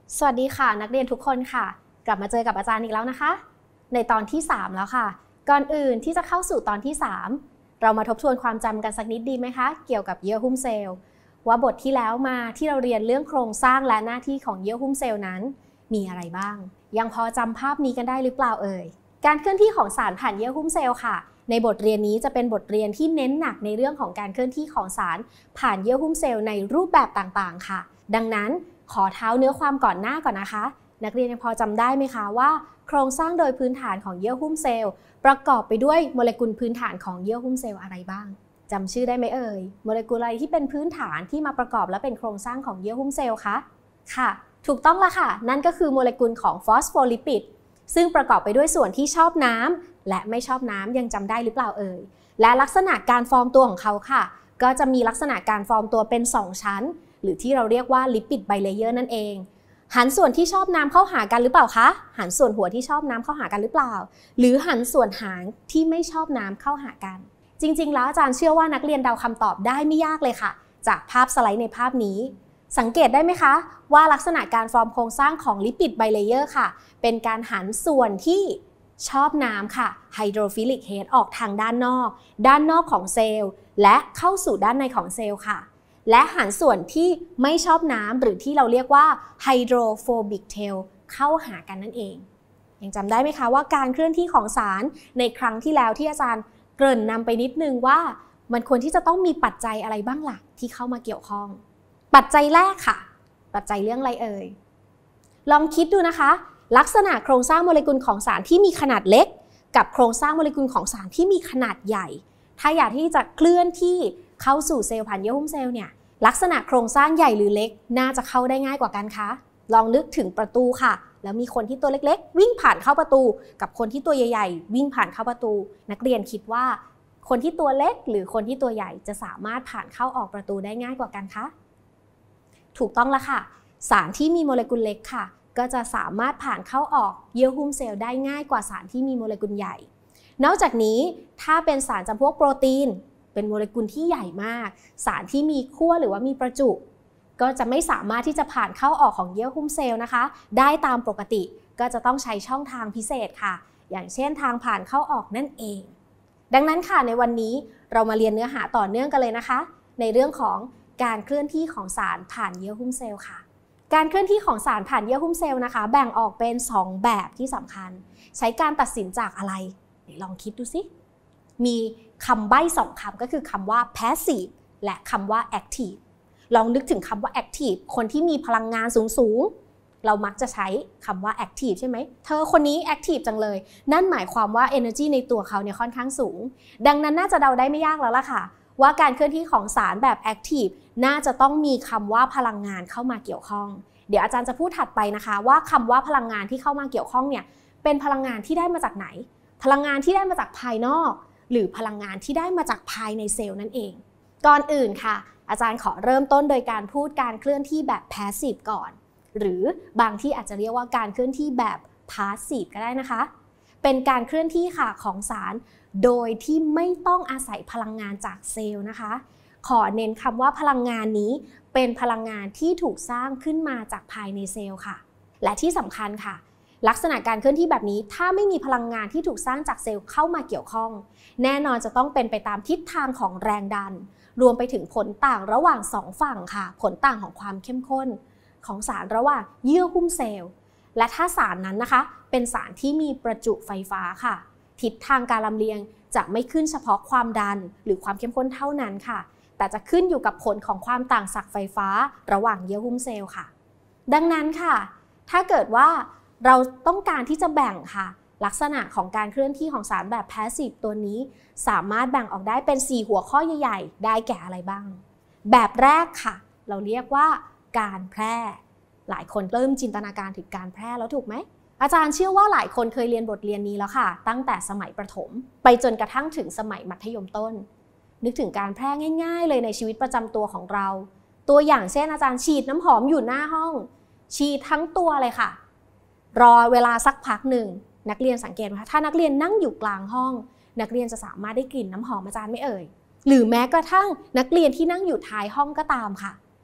สวัสดีค่ะนักเรียนทุกคนค่ะกลับมาเจอกับอาจารย์อีกแล้วนะคะในตอนที่3แล้วค่ะก่อนอื่นที่จะเข้าสู่ตอนที่3เรามาทบทวนความจำกันสักนิดดีไหมคะเกี่ยวกับเยื่อหุ้มเซลล์ว่าบทที่แล้วมาที่เราเรียนเรื่องโครงสร้างและหน้าที่ของเยื่อหุ้มเซลล์นั้นมีอะไรบ้างยังพอจำภาพนี้กันได้หรือเปล่าเอ่ยการเคลื่อนที่ของสารผ่านเยื่อหุ้มเซลล์ค่ะในบทเรียนนี้จะเป็นบทเรียนที่เน้นหนักในเรื่องของการเคลื่อนที่ของสารผ่านเยื่อหุ้มเซลล์ในรูปแบบต่างๆค่ะดังนั้นขอเท้าเนื้อความก่อนหน้าก่อนนะคะนักเรียนยังพอจำได้ไหมคะว่าโครงสร้างโดยพื้นฐานของเยื่อหุ้มเซลล์ประกอบไปด้วยโมเลกุลพื้นฐานของเยื่อหุ้มเซลล์อะไรบ้างจำชื่อได้ไหมเอ่ยโมเลกุลอะไรที่เป็นพื้นฐานที่มาประกอบและเป็นโครงสร้างของเยื่อหุ้มเซลล์คะค่ะถูกต้องละค่ะนั่นก็คือโมเลกุลของฟอสโฟลิปิดซึ่งประกอบไปด้วยส่วนที่ชอบน้ำและไม่ชอบน้ำยังจำได้หรือเปล่าเอ่ยและลักษณะการฟอร์มตัวของเขาค่ะก็จะมีลักษณะการฟอร์มตัวเป็น2ชั้นหรือที่เราเรียกว่าลิปิดไบเลเยอร์นั่นเองหันส่วนที่ชอบน้ำเข้าหากันหรือเปล่าคะหันส่วนหัวที่ชอบน้ำเข้าหากันหรือเปล่าหรือหันส่วนหางที่ไม่ชอบน้ำเข้าหากันจริงๆแล้วอาจารย์เชื่อว่านักเรียนเดาคำตอบได้ไม่ยากเลยค่ะจากภาพสไลด์ในภาพนี้สังเกตได้ไหมคะว่าลักษณะการฟอร์มโครงสร้างของลิปิดไบเลเยอร์ค่ะเป็นการหันส่วนที่ชอบน้ำค่ะไฮโดรฟิลิกเฮดออกทางด้านนอกของเซลล์และเข้าสู่ด้านในของเซลล์ค่ะและหันส่วนที่ไม่ชอบน้ำหรือที่เราเรียกว่าไฮโดรโฟบิกเทลเข้าหากันนั่นเองยังจำได้ไหมคะว่าการเคลื่อนที่ของสารในครั้งที่แล้วที่อาจารย์เกริ่นนำไปนิดนึงว่ามันควรที่จะต้องมีปัจจัยอะไรบ้างล่ะที่เข้ามาเกี่ยวข้องปัจจัยแรกค่ะปัจจัยเรื่องอะไรเอ่ยลองคิดดูนะคะลักษณะโครงสร้างโมเลกุลของสารที่มีขนาดเล็กกับโครงสร้างโมเลกุลของสารที่มีขนาดใหญ่ถ้าอยากที่จะเคลื่อนที่เข้าสู่เซลล์ผ่านเยื่อหุ้มเซลล์เนี่ยลักษณะโครงสร้างใหญ่หรือเล็กน่าจะเข้าได้ง่ายกว่ากันคะลองนึกถึงประตูค่ะแล้วมีคนที่ตัวเล็กๆวิ่งผ่านเข้าประตูกับคนที่ตัวใหญ่ๆวิ่งผ่านเข้าประตูนักเรียนคิดว่าคนที่ตัวเล็กหรือคนที่ตัวใหญ่จะสามารถผ่านเข้าออกประตูได้ง่ายกว่ากันคะถูกต้องละค่ะสารที่มีโมเลกุลเล็กค่ะก็จะสามารถผ่านเข้าออกเยื่อหุ้มเซลล์ได้ง่ายกว่าสารที่มีโมเลกุลใหญ่นอกจากนี้ถ้าเป็นสารจำพวกโปรตีนเป็นโมเลกุลที่ใหญ่มากสารที่มีขั้วหรือว่ามีประจุก็จะไม่สามารถที่จะผ่านเข้าออกของเยื่อหุ้มเซลล์นะคะได้ตามปกติก็จะต้องใช้ช่องทางพิเศษค่ะอย่างเช่นทางผ่านเข้าออกนั่นเองดังนั้นค่ะในวันนี้เรามาเรียนเนื้อหาต่อเนื่องกันเลยนะคะในเรื่องของการเคลื่อนที่ของสารผ่านเยื่อหุ้มเซลล์ค่ะการเคลื่อนที่ของสารผ่านเยื่อหุ้มเซลล์นะคะแบ่งออกเป็น2แบบที่สำคัญใช้การตัดสินจากอะไรเดี๋ยวลองคิดดูสิมีคำใบ้2คำก็คือคำว่า passive และคำว่า active ลองนึกถึงคำว่า active คนที่มีพลังงานสูงๆเรามักจะใช้คำว่า active ใช่ไหมเธอคนนี้ active จังเลยนั่นหมายความว่า energy ในตัวเขาเนี่ยค่อนข้างสูงดังนั้นน่าจะเดาได้ไม่ยากแล้วล่ะค่ะว่าการเคลื่อนที่ของสารแบบ active น่าจะต้องมีคำว่าพลังงานเข้ามาเกี่ยวข้องเดี๋ยวอาจารย์จะพูดถัดไปนะคะว่าคำว่าพลังงานที่เข้ามาเกี่ยวข้องเนี่ยเป็นพลังงานที่ได้มาจากไหนพลังงานที่ได้มาจากภายนอกหรือพลังงานที่ได้มาจากภายในเซลล์นั่นเองก่อนอื่นค่ะอาจารย์ขอเริ่มต้นโดยการพูดการเคลื่อนที่แบบ passive ก่อนหรือบางที่อาจจะเรียกว่าการเคลื่อนที่แบบ passive ก็ได้นะคะเป็นการเคลื่อนที่ค่ะของสารโดยที่ไม่ต้องอาศัยพลังงานจากเซลล์นะคะขอเน้นคำว่าพลังงานนี้เป็นพลังงานที่ถูกสร้างขึ้นมาจากภายในเซลล์ค่ะและที่สำคัญค่ะลักษณะการเคลื่อนที่แบบนี้ถ้าไม่มีพลังงานที่ถูกสร้างจากเซลล์เข้ามาเกี่ยวข้องแน่นอนจะต้องเป็นไปตามทิศทางของแรงดันรวมไปถึงผลต่างระหว่าง2ฝั่งค่ะผลต่างของความเข้มข้นของสารระหว่างเยื่อหุ้มเซลล์และถ้าสารนั้นนะคะเป็นสารที่มีประจุไฟฟ้าค่ะทิศทางการลำเลียงจะไม่ขึ้นเฉพาะความดันหรือความเข้มข้นเท่านั้นค่ะแต่จะขึ้นอยู่กับผลของความต่างศักย์ไฟฟ้าระหว่างเยื่อหุ้มเซลล์ค่ะดังนั้นค่ะถ้าเกิดว่าเราต้องการที่จะแบ่งค่ะลักษณะของการเคลื่อนที่ของสารแบบ passive ตัวนี้สามารถแบ่งออกได้เป็น4หัวข้อใหญ่ๆได้แก่อะไรบ้างแบบแรกค่ะเราเรียกว่าการแพร่หลายคนเริ่มจินตนาการถึงการแพร่แล้วถูกไหมอาจารย์เชื่อว่าหลายคนเคยเรียนบทเรียนนี้แล้วค่ะตั้งแต่สมัยประถมไปจนกระทั่งถึงสมัยมัธยมต้นนึกถึงการแพร่ง่ายๆเลยในชีวิตประจำตัวของเราตัวอย่างเช่นอาจารย์ฉีดน้ำหอมอยู่หน้าห้องฉีดทั้งตัวเลยค่ะรอเวลาสักพักหนึ่งนักเรียนสังเกตว่าถ้านักเรียนนั่งอยู่กลางห้องนักเรียนจะสามารถได้กลิ่นน้ำหอมอาจารย์ไม่เอ่ยหรือแม้กระทั่งนักเรียนที่นั่งอยู่ท้ายห้องก็ตามค่ะ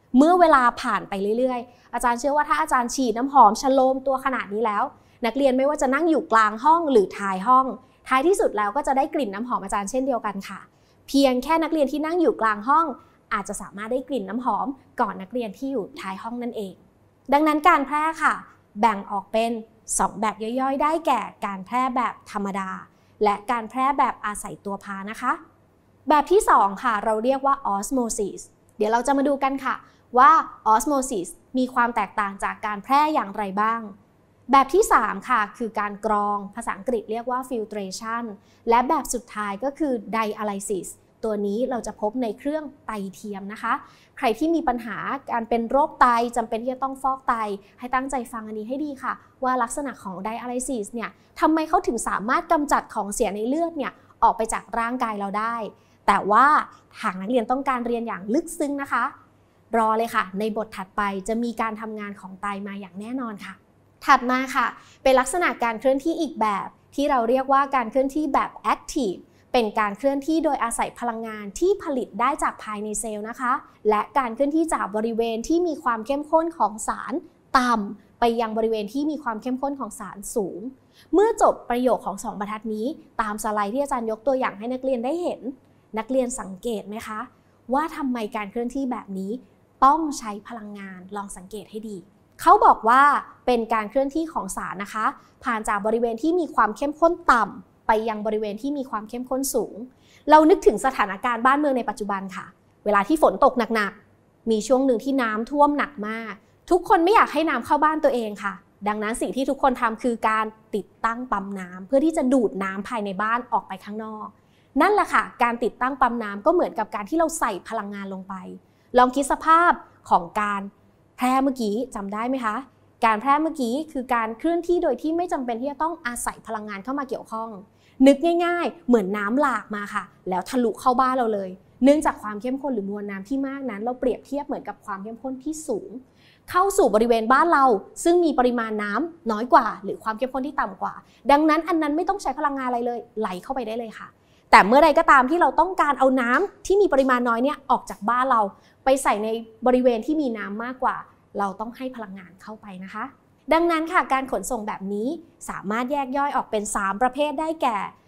เมื่อเวลาผ่านไปเรื่อยๆอาจารย์เชื่อว่าถ้าอาจารย์ฉีดน้ำหอมชโลมตัวขนาดนี้แล้วนักเรียนไม่ว่าจะนั่งอยู่กลางห้องหรือท้ายห้องท้ายที่สุดแล้วก็จะได้กลิ่นน้ำหอมอาจารย์เช่นเดียวกันค่ะเพียงแค่นักเรียนที่นั่งอยู่กลางห้องอาจจะสามารถได้กลิ่นน้ำหอมก่อนนักเรียนที่อยู่ท้ายห้องนั่นเองดังนั้นการแพร่ค่ะแบ่งออกเป็น2แบบย่อยๆได้แก่การแพร่แบบธรรมดาและการแพร่แบบอาศัยตัวพานะคะแบบที่2ค่ะเราเรียกว่า osmosis เดี๋ยวเราจะมาดูกันค่ะว่า osmosis มีความแตกต่างจากการแพร่อย่างไรบ้างแบบที่3ค่ะคือการกรองภาษาอังกฤษเรียกว่า filtration และแบบสุดท้ายก็คือ dialysis ตัวนี้เราจะพบในเครื่องไตเทียมนะคะใครที่มีปัญหาการเป็นโรคไตจำเป็นที่จะต้องฟอกไตให้ตั้งใจฟังอันนี้ให้ดีค่ะว่าลักษณะของ dialysis เนี่ยทำไมเขาถึงสามารถกำจัดของเสียในเลือดเนี่ยออกไปจากร่างกายเราได้แต่ว่าหากนักเรียนต้องการเรียนอย่างลึกซึ้งนะคะรอเลยค่ะในบทถัดไปจะมีการทำงานของไตมาอย่างแน่นอนค่ะถัดมาค่ะเป็นลักษณะการเคลื่อนที่อีกแบบที่เราเรียกว่าการเคลื่อนที่แบบ active เป็นการเคลื่อนที่โดยอาศัยพลังงานที่ผลิตได้จากภายในเซลล์นะคะและการเคลื่อนที่จากบริเวณที่มีความเข้มข้นของสารต่ำไปยังบริเวณที่มีความเข้มข้นของสารสูงเมื่อจบประโยคของ2บรรทัดนี้ตามสไลด์ที่อาจารย์ยกตัวอย่างให้นักเรียนได้เห็นนักเรียนสังเกตไหมคะว่าทำไมการเคลื่อนที่แบบนี้ต้องใช้พลังงานลองสังเกตให้ดีเขาบอกว่าเป็นการเคลื่อนที่ของสารนะคะผ่านจากบริเวณที่มีความเข้มข้นต่ำไปยังบริเวณที่มีความเข้มข้นสูงเรานึกถึงสถานการณ์บ้านเมืองในปัจจุบันค่ะเวลาที่ฝนตกหนักๆมีช่วงหนึ่งที่น้ำท่วมหนักมากทุกคนไม่อยากให้น้ำเข้าบ้านตัวเองค่ะดังนั้นสิ่งที่ทุกคนทำคือการติดตั้งปั๊มน้ำเพื่อที่จะดูดน้ำภายในบ้านออกไปข้างนอกนั่นแหละค่ะการติดตั้งปั๊มน้ำก็เหมือนกับการที่เราใส่พลังงานลงไปลองคิดสภาพของการแพร่เมื่อกี้จำได้ไหมคะการแพร่เมื่อกี้คือการเคลื่อนที่โดยที่ไม่จำเป็นที่จะต้องอาศัยพลังงานเข้ามาเกี่ยวข้องนึกง่ายๆเหมือนน้ำหลากมาค่ะแล้วทะลุเข้าบ้านเราเลยเนื่องจากความเข้มข้นหรือมวลน้ำที่มากนั้นเราเปรียบเทียบเหมือนกับความเข้มข้นที่สูงเข้าสู่บริเวณบ้านเราซึ่งมีปริมาณน้ำน้อยกว่าหรือความเข้มข้นที่ต่ำกว่าดังนั้นอันนั้นไม่ต้องใช้พลังงานอะไรเลยไหลเข้าไปได้เลยค่ะแต่เมื่อใดก็ตามที่เราต้องการเอาน้ำที่มีปริมาณน้อยเนี่ยออกจากบ้านเราไปใส่ในบริเวณที่มีน้ำมากกว่าเราต้องให้พลังงานเข้าไปนะคะดังนั้นค่ะการขนส่งแบบนี้สามารถแยกย่อยออกเป็น3ประเภทได้แก่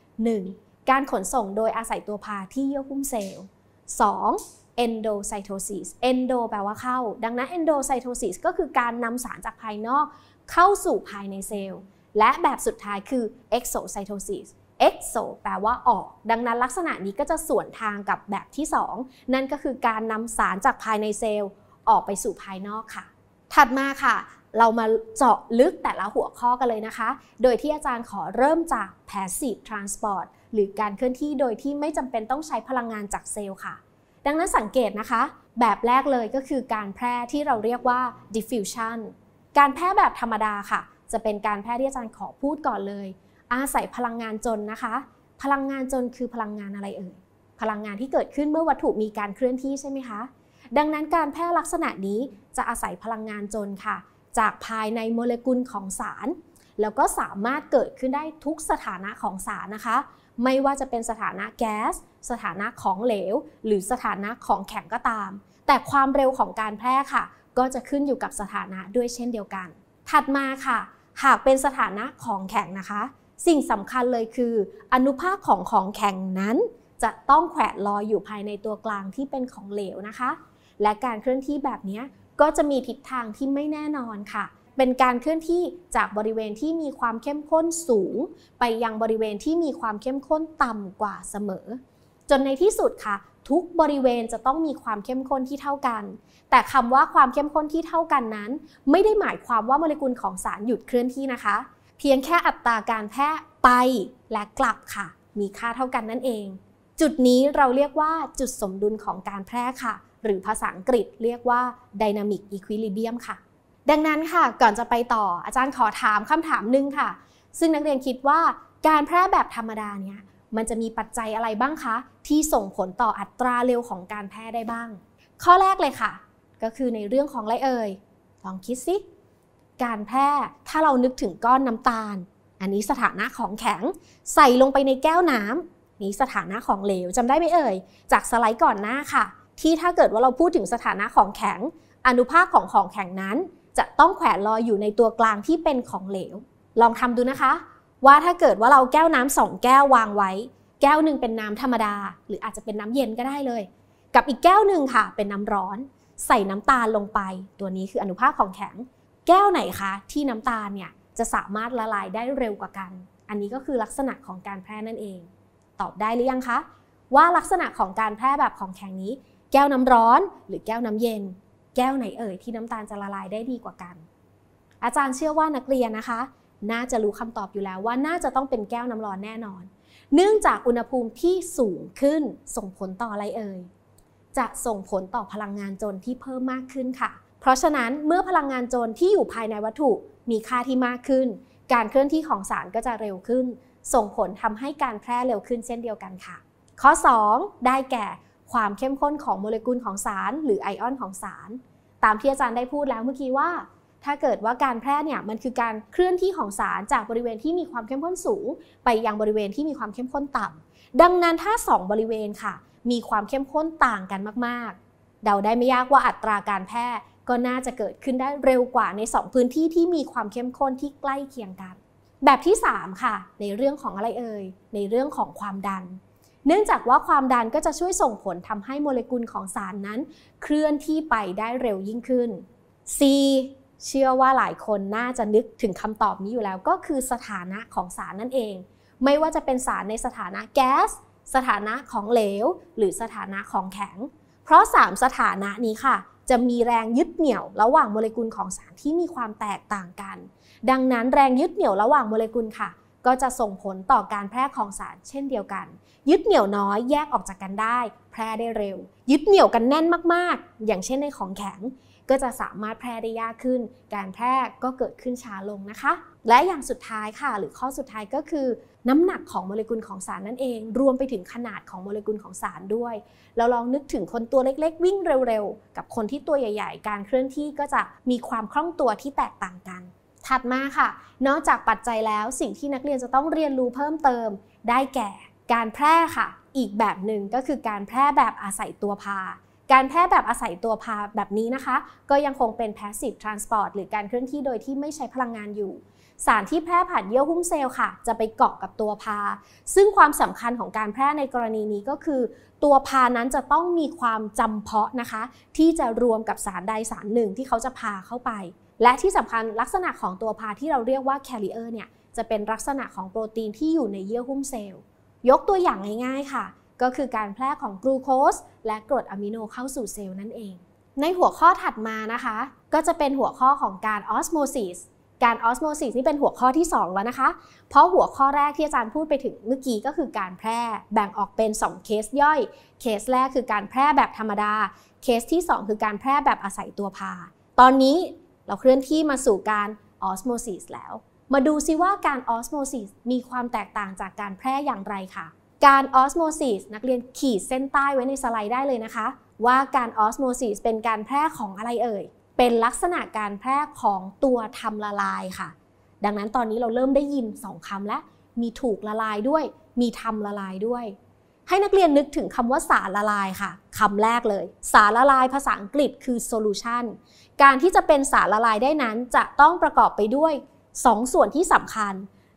1. การขนส่งโดยอาศัยตัวพาที่เยื่อหุ้มเซลล์ 2. endocytosis endo แปลว่าเข้าดังนั้น endocytosis ก็คือการนำสารจากภายนอกเข้าสู่ภายในเซลล์และแบบสุดท้ายคือ exocytosis exo แปลว่าออกดังนั้นลักษณะนี้ก็จะสวนทางกับแบบที่2นั่นก็คือการนำสารจากภายในเซลล์ออกไปสู่ภายนอกค่ะถัดมาค่ะเรามาเจาะลึกแต่ละหัวข้อกันเลยนะคะโดยที่อาจารย์ขอเริ่มจาก passive transport หรือการเคลื่อนที่โดยที่ไม่จำเป็นต้องใช้พลังงานจากเซลล์ค่ะดังนั้นสังเกตนะคะแบบแรกเลยก็คือการแพร่ที่เราเรียกว่า diffusion การแพร่แบบธรรมดาค่ะจะเป็นการแพร่ที่อาจารย์ขอพูดก่อนเลยอาศัยพลังงานจนนะคะพลังงานจนคือพลังงานอะไรเอ่ยพลังงานที่เกิดขึ้นเมื่อวัตถุมีการเคลื่อนที่ใช่ไหมคะดังนั้นการแพร่ลักษณะนี้จะอาศัยพลังงานจนค่ะจากภายในโมเลกุลของสารแล้วก็สามารถเกิดขึ้นได้ทุกสถานะของสารนะคะไม่ว่าจะเป็นสถานะแก๊สสถานะของเหลวหรือสถานะของแข็งก็ตามแต่ความเร็วของการแพร่ค่ะก็จะขึ้นอยู่กับสถานะด้วยเช่นเดียวกันถัดมาค่ะหากเป็นสถานะของแข็งนะคะสิ่งสำคัญเลยคืออนุภาคของแข็งนั้นจะต้องแขวนลอยอยู่ภายในตัวกลางที่เป็นของเหลวนะคะและการเคลื่อนที่แบบนี้ก็จะมีทิศทางที่ไม่แน่นอนค่ะเป็นการเคลื่อนที่จากบริเวณที่มีความเข้มข้นสูงไปยังบริเวณที่มีความเข้มข้นต่ำกว่าเสมอจนในที่สุดค่ะทุกบริเวณจะต้องมีความเข้มข้นที่เท่ากันแต่คำว่าความเข้มข้นที่เท่ากันนั้นไม่ได้หมายความว่าโมเลกุลของสารหยุดเคลื่อนที่นะคะเพียงแค่อัตราการแพร่ไปและกลับค่ะมีค่าเท่ากันนั่นเองจุดนี้เราเรียกว่าจุดสมดุลของการแพร่ค่ะหรือภาษาอังกฤษเรียกว่า dynamic equilibrium ค่ะดังนั้นค่ะก่อนจะไปต่ออาจารย์ขอถามคำถามนึงค่ะซึ่งนักเรียนคิดว่าการแพร่แบบธรรมดาเนี่ยมันจะมีปัจจัยอะไรบ้างคะที่ส่งผลต่ออัตราเร็วของการแพร่ได้บ้างข้อแรกเลยค่ะก็คือในเรื่องของอะไรเอ่ยลองคิดสิการแพร่ถ้าเรานึกถึงก้อนน้ำตาลอันนี้สถานะของแข็งใส่ลงไปในแก้วน้ำนี้สถานะของเหลวจำได้ไหมเอ่ยจากสไลด์ก่อนหน้าค่ะที่ถ้าเกิดว่าเราพูดถึงสถานะของแข็งอนุภาคของของแข็งนั้นจะต้องแขวนลอยอยู่ในตัวกลางที่เป็นของเหลวลองทำดูนะคะว่าถ้าเกิดว่าเราแก้วน้ำ2 แก้ววางไว้แก้วหนึ่งเป็นน้ำธรรมดาหรืออาจจะเป็นน้ำเย็นก็ได้เลยกับอีกแก้วหนึ่งค่ะเป็นน้ำร้อนใส่น้ำตาลลงไปตัวนี้คืออนุภาคของแข็งแก้วไหนคะที่น้ำตาลเนี่ยจะสามารถละลายได้เร็วกว่ากันอันนี้ก็คือลักษณะของการแพร่นั่นเองตอบได้หรือยังคะว่าลักษณะของการแพร่แบบของแข็งนี้แก้วน้ำร้อนหรือแก้วน้ำเย็นแก้วไหนเอ่ยที่น้ำตาลจะละลายได้ดีกว่ากันอาจารย์เชื่อว่านักเรียนนะคะน่าจะรู้คำตอบอยู่แล้วว่าน่าจะต้องเป็นแก้วน้ำร้อนแน่นอนเนื่องจากอุณหภูมิที่สูงขึ้นส่งผลต่ออะไรเอ่ยจะส่งผลต่อพลังงานจลที่เพิ่มมากขึ้นค่ะเพราะฉะนั้นเมื่อพลังงานจลที่อยู่ภายในวัตถุมีค่าที่มากขึ้นการเคลื่อนที่ของสารก็จะเร็วขึ้นส่งผลทำให้การแพร่เร็วขึ้นเช่นเดียวกันค่ะข้อ2ได้แก่ความเข้มข้นของโมเลกุลของสารหรือไอออนของสารตามที่อาจารย์ได้พูดแล้วเมื่อกี้ว่าถ้าเกิดว่าการแพร่เนี่ยมันคือการเคลื่อนที่ของสารจากบริเวณที่มีความเข้มข้นสูงไปยังบริเวณที่มีความเข้มข้นต่ำดังนั้นถ้า2บริเวณค่ะมีความเข้มข้นต่างกันมากๆเดาได้ไม่ยากว่าอัตราการแพร่ก็น่าจะเกิดขึ้นได้เร็วกว่าใน2พื้นที่ที่มีความเข้มข้นที่ใกล้เคียงกันแบบที่3ค่ะในเรื่องของอะไรเอ่ยในเรื่องของความดันเนื่องจากว่าความดันก็จะช่วยส่งผลทำให้โมเลกุลของสารนั้นเคลื่อนที่ไปได้เร็วยิ่งขึ้น C เชื่อว่าหลายคนน่าจะนึกถึงคำตอบนี้อยู่แล้วก็คือสถานะของสารนั่นเองไม่ว่าจะเป็นสารในสถานะแก๊สสถานะของเหลวหรือสถานะของแข็งเพราะ3สถานะนี้ค่ะจะมีแรงยึดเหนี่ยวระหว่างโมเลกุลของสารที่มีความแตกต่างกันดังนั้นแรงยึดเหนี่ยวระหว่างโมเลกุลค่ะก็จะส่งผลต่อการแพร่ของสารเช่นเดียวกันยึดเหนี่ยวน้อยแยกออกจากกันได้แพร่ได้เร็วยึดเหนี่ยวกันแน่นมากๆอย่างเช่นในของแข็งก็จะสามารถแพร่ได้ยากขึ้นการแพร่ก็เกิดขึ้นช้าลงนะคะและอย่างสุดท้ายค่ะหรือข้อสุดท้ายก็คือน้ำหนักของโมเลกุลของสารนั่นเองรวมไปถึงขนาดของโมเลกุลของสารด้วยเราลองนึกถึงคนตัวเล็กๆวิ่งเร็วๆกับคนที่ตัวใหญ่ๆการเคลื่อนที่ก็จะมีความคล่องตัวที่แตกต่างกันถัดมาค่ะนอกจากปัจจัยแล้วสิ่งที่นักเรียนจะต้องเรียนรู้เพิ่มเติมได้แก่การแพร่ค่ะอีกแบบหนึ่งก็คือการแพร่แบบอาศัยตัวพาการแพร่แบบอาศัยตัวพาแบบนี้นะคะก็ยังคงเป็น passive transport หรือการเคลื่อนที่โดยที่ไม่ใช้พลังงานอยู่สารที่แพร่ผ่านเยื่อหุ้มเซลล์ค่ะจะไปเกาะกับตัวพาซึ่งความสำคัญของการแพร่ในกรณีนี้ก็คือตัวพานั้นจะต้องมีความจำเพาะนะคะที่จะรวมกับสารใดสารหนึ่งที่เขาจะพาเข้าไปและที่สำคัญลักษณะของตัวพาที่เราเรียกว่า carrier เนี่ยจะเป็นลักษณะของโปรตีนที่อยู่ในเยื่อหุ้มเซลล์ยกตัวอย่างง่ายๆค่ะก็คือการแพร่ของกลูโคสและกรดอะมิโนเข้าสู่เซลล์นั่นเองในหัวข้อถัดมานะคะก็จะเป็นหัวข้อของการออสโมซิสการออสโมซิสนี่เป็นหัวข้อที่2แล้วนะคะเพราะหัวข้อแรกที่อาจารย์พูดไปถึงเมื่อกี้ก็คือการแพร่แบ่งออกเป็น2เคสย่อยเคสแรกคือการแพร่แบบธรรมดาเคสที่2คือการแพร่แบบอาศัยตัวพาตอนนี้เราเคลื่อนที่มาสู่การออสโมซิสแล้วมาดูซิว่าการออสโมซิสมีความแตกต่างจากการแพร่อย่างไรค่ะการออสโมซิสนักเรียนขีดเส้นใต้ไว้ในสไลด์ได้เลยนะคะว่าการออสโมซิสเป็นการแพร่ของอะไรเอ่ยเป็นลักษณะการแพร่ของตัวทำละลายค่ะดังนั้นตอนนี้เราเริ่มได้ยิน2คำแล้วมีถูกละลายด้วยมีทำละลายด้วยให้นักเรียนนึกถึงคำว่าสารละลายค่ะคำแรกเลยสารละลายภาษาอังกฤษคือ solution การที่จะเป็นสารละลายได้นั้นจะต้องประกอบไปด้วย2ส่วนที่สำคัญ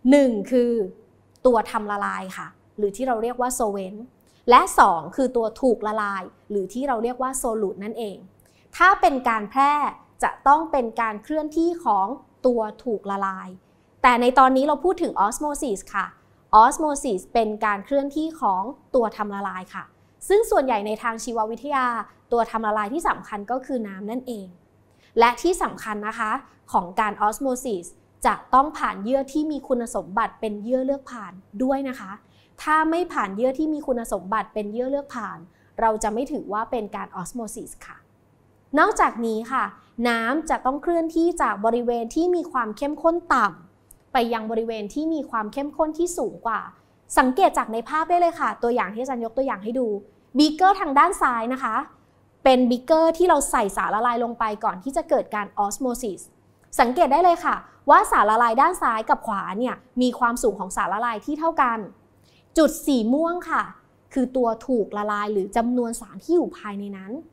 1คือตัวทำละลายค่ะหรือที่เราเรียกว่า solvent และ2คือตัวถูกละลายหรือที่เราเรียกว่า solute นั่นเองถ้าเป็นการแพร่จะต้องเป็นการเคลื่อนที่ของตัวถูกละลายแต่ในตอนนี้เราพูดถึง osmosis ค่ะ osmosis เป็นการเคลื่อนที่ของตัวทำละลายค่ะซึ่งส่วนใหญ่ในทางชีววิทยาตัวทำละลายที่สำคัญก็คือน้ำนั่นเองและที่สำคัญนะคะของการ osmosis จะต้องผ่านเยื่อที่มีคุณสมบัติเป็นเยื่อเลือกผ่านด้วยนะคะถ้าไม่ผ่านเยื่อที่มีคุณสมบัติเป็นเยื่อเลือกผ่านเราจะไม่ถือว่าเป็นการ osmosis ค่ะนอกจากนี้ค่ะน้ำจะต้องเคลื่อนที่จากบริเวณที่มีความเข้มข้นต่ำไปยังบริเวณที่มีความเข้มข้นที่สูงกว่าสังเกตจากในภาพได้เลยค่ะตัวอย่างที่อาจารย์ยกตัวอย่างให้ดูบีเกอร์ทางด้านซ้ายนะคะเป็นบีเกอร์ที่เราใส่สารละลายลงไปก่อนที่จะเกิดการออสโมซิสสังเกตได้เลยค่ะว่าสารละลายด้านซ้ายกับขวาเนี่ยมีความสูงของสารละลายที่เท่ากันจุดสีม่วงค่ะคือตัวถูกละลายหรือจำนวนสารที่อยู่ภายในนั้น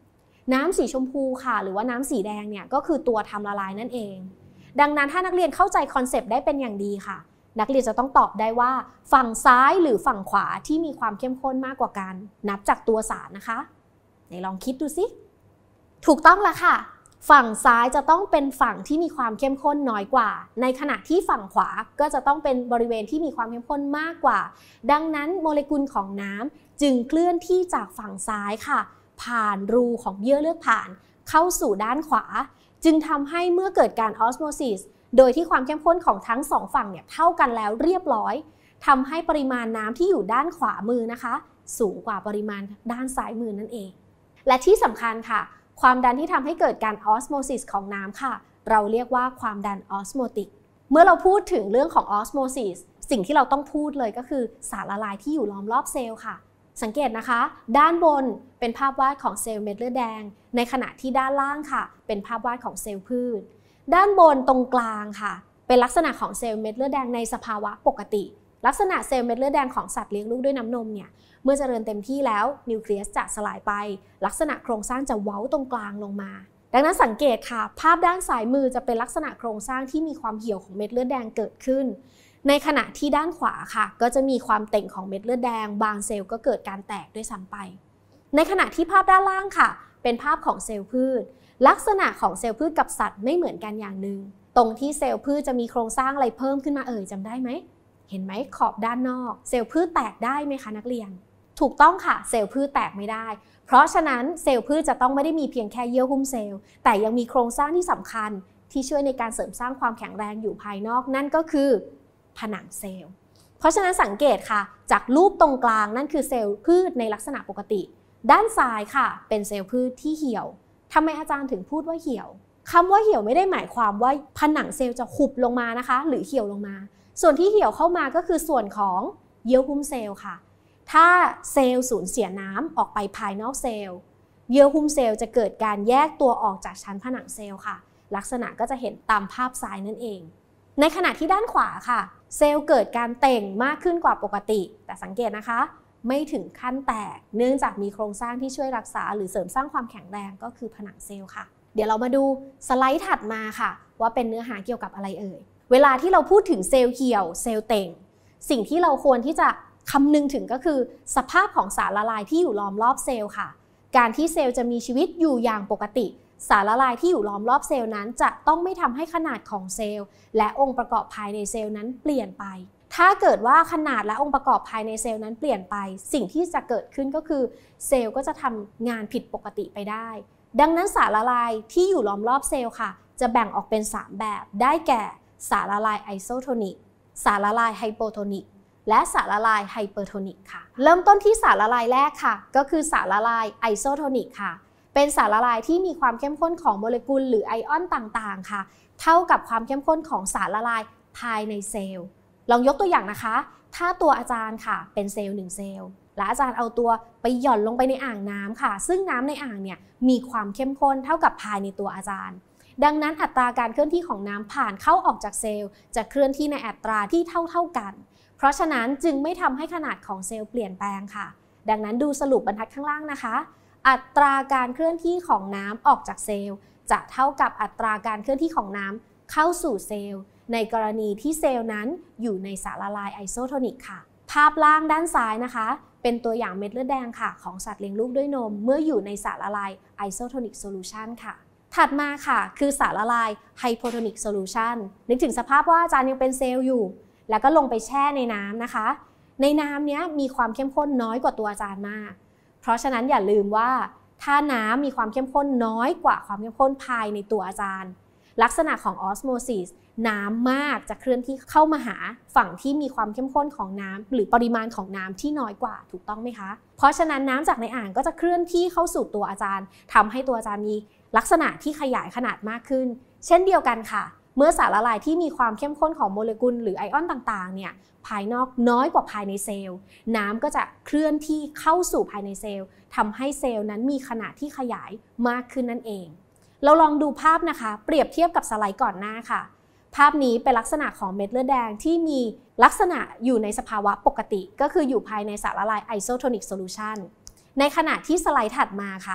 น้ำสีชมพูค่ะหรือว่าน้ำสีแดงเนี่ยก็คือตัวทำละลายนั่นเองดังนั้นถ้านักเรียนเข้าใจคอนเซปต์ได้เป็นอย่างดีค่ะนักเรียนจะต้องตอบได้ว่าฝั่งซ้ายหรือฝั่งขวาที่มีความเข้มข้นมากกว่ากันนับจากตัวสารนะคะไหนลองคิดดูสิถูกต้องแล้วค่ะฝั่งซ้ายจะต้องเป็นฝั่งที่มีความเข้มข้นน้อยกว่าในขณะที่ฝั่งขวาก็จะต้องเป็นบริเวณที่มีความเข้มข้นมากกว่าดังนั้นโมเลกุลของน้ำจึงเคลื่อนที่จากฝั่งซ้ายค่ะผ่านรูของเยื่อเลือดผ่านเข้าสู่ด้านขวาจึงทำให้เมื่อเกิดการออสโมซิสโดยที่ความเข้มข้นของทั้งสองฝั่งเนี่ยเท่ากันแล้วเรียบร้อยทำให้ปริมาณน้ำที่อยู่ด้านขวามือนะคะสูงกว่าปริมาณด้านซ้ายมือนั่นเองและที่สำคัญค่ะความดันที่ทำให้เกิดการออสโมซิสของน้ำค่ะเราเรียกว่าความดันออสโมติกเมื่อเราพูดถึงเรื่องของออสโมซิสสิ่งที่เราต้องพูดเลยก็คือสารละลายที่อยู่ล้อมรอบเซลล์ค่ะสังเกตนะคะด้านบนเป็นภาพวาดของเซลล์เม็ดเลือดแดงในขณะที่ด้านล่างค่ะเป็นภาพวาดของเซลล์พืชด้านบนตรงกลางค่ะเป็นลักษณะของเซลล์เม็ดเลือดแดงในสภาวะปกติลักษณะเซลล์เม็ดเลือดแดงของสัตว์เลี้ยงลูกด้วยน้ำนมเนี่ยเมื่อเจริญเต็มที่แล้วนิวเคลียสจะสลายไปลักษณะโครงสร้างจะเว้าตรงกลางลงมาดังนั้นสังเกตค่ะภาพด้านซ้ายมือจะเป็นลักษณะโครงสร้างที่มีความเหี่ยวของเม็ดเลือดแดงเกิดขึ้นในขณะที่ด้านขวาค่ะก็จะมีความเต่งของเม็ดเลือดแดงบางเซลล์ก็เกิดการแตกด้วยซ้ำไปในขณะที่ภาพด้านล่างค่ะเป็นภาพของเซลล์พืชลักษณะของเซลล์พืชกับสัตว์ไม่เหมือนกันอย่างหนึ่งตรงที่เซลล์พืชจะมีโครงสร้างอะไรเพิ่มขึ้นมาจำได้ไหมเห็นไหมขอบด้านนอกเซลล์พืชแตกได้ไหมคะนักเรียนถูกต้องค่ะเซลล์พืชแตกไม่ได้เพราะฉะนั้นเซลล์พืชจะต้องไม่ได้มีเพียงแค่เยื่อหุ้มเซลล์แต่ยังมีโครงสร้างที่สำคัญที่ช่วยในการเสริมสร้างความแข็งแรงอยู่ภายนอกนั่นก็คือผนังเซลล์เพราะฉะนั้นสังเกตค่ะจากรูปตรงกลางนั่นคือเซลล์พืชในลักษณะปกติด้านซ้ายค่ะเป็นเซลล์พืชที่เหี่ยวทำไมอาจารย์ถึงพูดว่าเหี่ยวคำว่าเหี่ยวไม่ได้หมายความว่าผนังเซลล์จะหุบลงมานะคะหรือเหี่ยวลงมาส่วนที่เหี่ยวเข้ามาก็คือส่วนของเยื่อหุ้มเซลล์ค่ะถ้าเซลล์สูญเสียน้ำออกไปภายนอกเซลล์เยื่อหุ้มเซลล์จะเกิดการแยกตัวออกจากชั้นผนังเซลล์ค่ะลักษณะก็จะเห็นตามภาพซ้ายนั่นเองในขณะที่ด้านขวาค่ะเซลล์เกิดการเต่งมากขึ้นกว่าปกติแต่สังเกตนะคะไม่ถึงขั้นแตกเนื่องจากมีโครงสร้างที่ช่วยรักษาหรือเสริมสร้างความแข็งแรงก็คือผนังเซลล์ค่ะเดี๋ยวเรามาดูสไลด์ถัดมาค่ะว่าเป็นเนื้อหาเกี่ยวกับอะไรเวลาที่เราพูดถึงเซลล์เหี่ยวเซลล์เต่งสิ่งที่เราควรที่จะคำนึงถึงก็คือสภาพของสารละลายที่อยู่ล้อมรอบเซลล์ค่ะการที่เซลล์จะมีชีวิตอยู่อย่างปกติสารละลายที่อยู่ล้อมรอบเซลล์นั้นจะต้องไม่ทำให้ขนาดของเซลล์และองค์ประกอบภายในเซลล์นั้นเปลี่ยนไปถ้าเกิดว่าขนาดและองค์ประกอบภายในเซลล์นั้นเปลี่ยนไปสิ่งที่จะเกิดขึ้นก็คือเซลล์ก็จะทำงานผิดปกติไปได้ดังนั้นสารละลายที่อยู่ล้อมรอบเซลล์ค่ะจะแบ่งออกเป็น3แบบได้แก่สารละลายไอโซโทนิกสารละลายไฮโปโทนิกและสารละลายไฮเปอร์โทนิกค่ะเริ่มต้นที่สารละลายแรกค่ะก็คือสารละลายไอโซโทนิกค่ะเป็นสารละลายที่มีความเข้มข้นของโมเลกุลหรือไอออนต่างๆค่ะเท่ากับความเข้มข้นของสารละลายภายในเซลล์ลองยกตัวอย่างนะคะถ้าตัวอาจารย์ค่ะเป็นเซลล์1เซลล์และอาจารย์เอาตัวไปหย่อนลงไปในอ่างน้ำค่ะซึ่งน้ำในอ่างเนี่ยมีความเข้มข้นเท่ากับภายในตัวอาจารย์ดังนั้นอัตราการเคลื่อนที่ของน้ำผ่านเข้าออกจากเซลล์จะเคลื่อนที่ในอัตราที่เท่ากันเพราะฉะนั้นจึงไม่ทำให้ขนาดของเซลล์เปลี่ยนแปลงค่ะดังนั้นดูสรุปบรรทัดข้างล่างนะคะอัตราการเคลื่อนที่ของน้ำออกจากเซลล์จะเท่ากับอัตราการเคลื่อนที่ของน้ำเข้าสู่เซลล์ในกรณีที่เซลล์นั้นอยู่ในสารละลายไอโซโทนิกค่ะภาพล่างด้านซ้ายนะคะเป็นตัวอย่างเม็ดเลือดแดงค่ะของสัตว์เลี้ยงลูกด้วยนมเมื่ออยู่ในสารละลายไอโซโทนิกโซลูชันค่ะถัดมาค่ะคือสารละลายไฮโปโทนิกโซลูชันนึกถึงสภาพว่าอาจารย์ยังเป็นเซลล์อยู่แล้วก็ลงไปแช่ในน้ำนะคะในน้ำนี้มีความเข้มข้นน้อยกว่าตัวอาจารย์มากเพราะฉะนั้นอย่าลืมว่าถ้าน้ำมีความเข้มข้นน้อยกว่าความเข้มข้นภายในตัวอาจารย์ลักษณะของออสโมซิสน้ำมากจะเคลื่อนที่เข้ามาหาฝั่งที่มีความเข้มข้นของน้ำหรือปริมาณของน้ำที่น้อยกว่าถูกต้องไหมคะเพราะฉะนั้นน้ำจากในอ่างก็จะเคลื่อนที่เข้าสู่ตัวอาจารย์ทำให้ตัวอาจารย์มีลักษณะที่ขยายขนาดมากขึ้นเช่นเดียวกันค่ะเมื่อสารละลายที่มีความเข้มข้นของโมเลกุลหรือไอออนต่างๆเนี่ยภายนอกน้อยกว่าภายในเซลล์น้ำก็จะเคลื่อนที่เข้าสู่ภายในเซลล์ทำให้เซลล์นั้นมีขนาดที่ขยายมากขึ้นนั่นเองเราลองดูภาพนะคะเปรียบเทียบกับสไลด์ก่อนหน้าค่ะภาพนี้เป็นลักษณะของเม็ดเลือดแดงที่มีลักษณะอยู่ในสภาวะปกติก็คืออยู่ภายในสารละลายไอโซโทนิกโซลูชันในขณะที่สไลด์ถัดมาค่ะ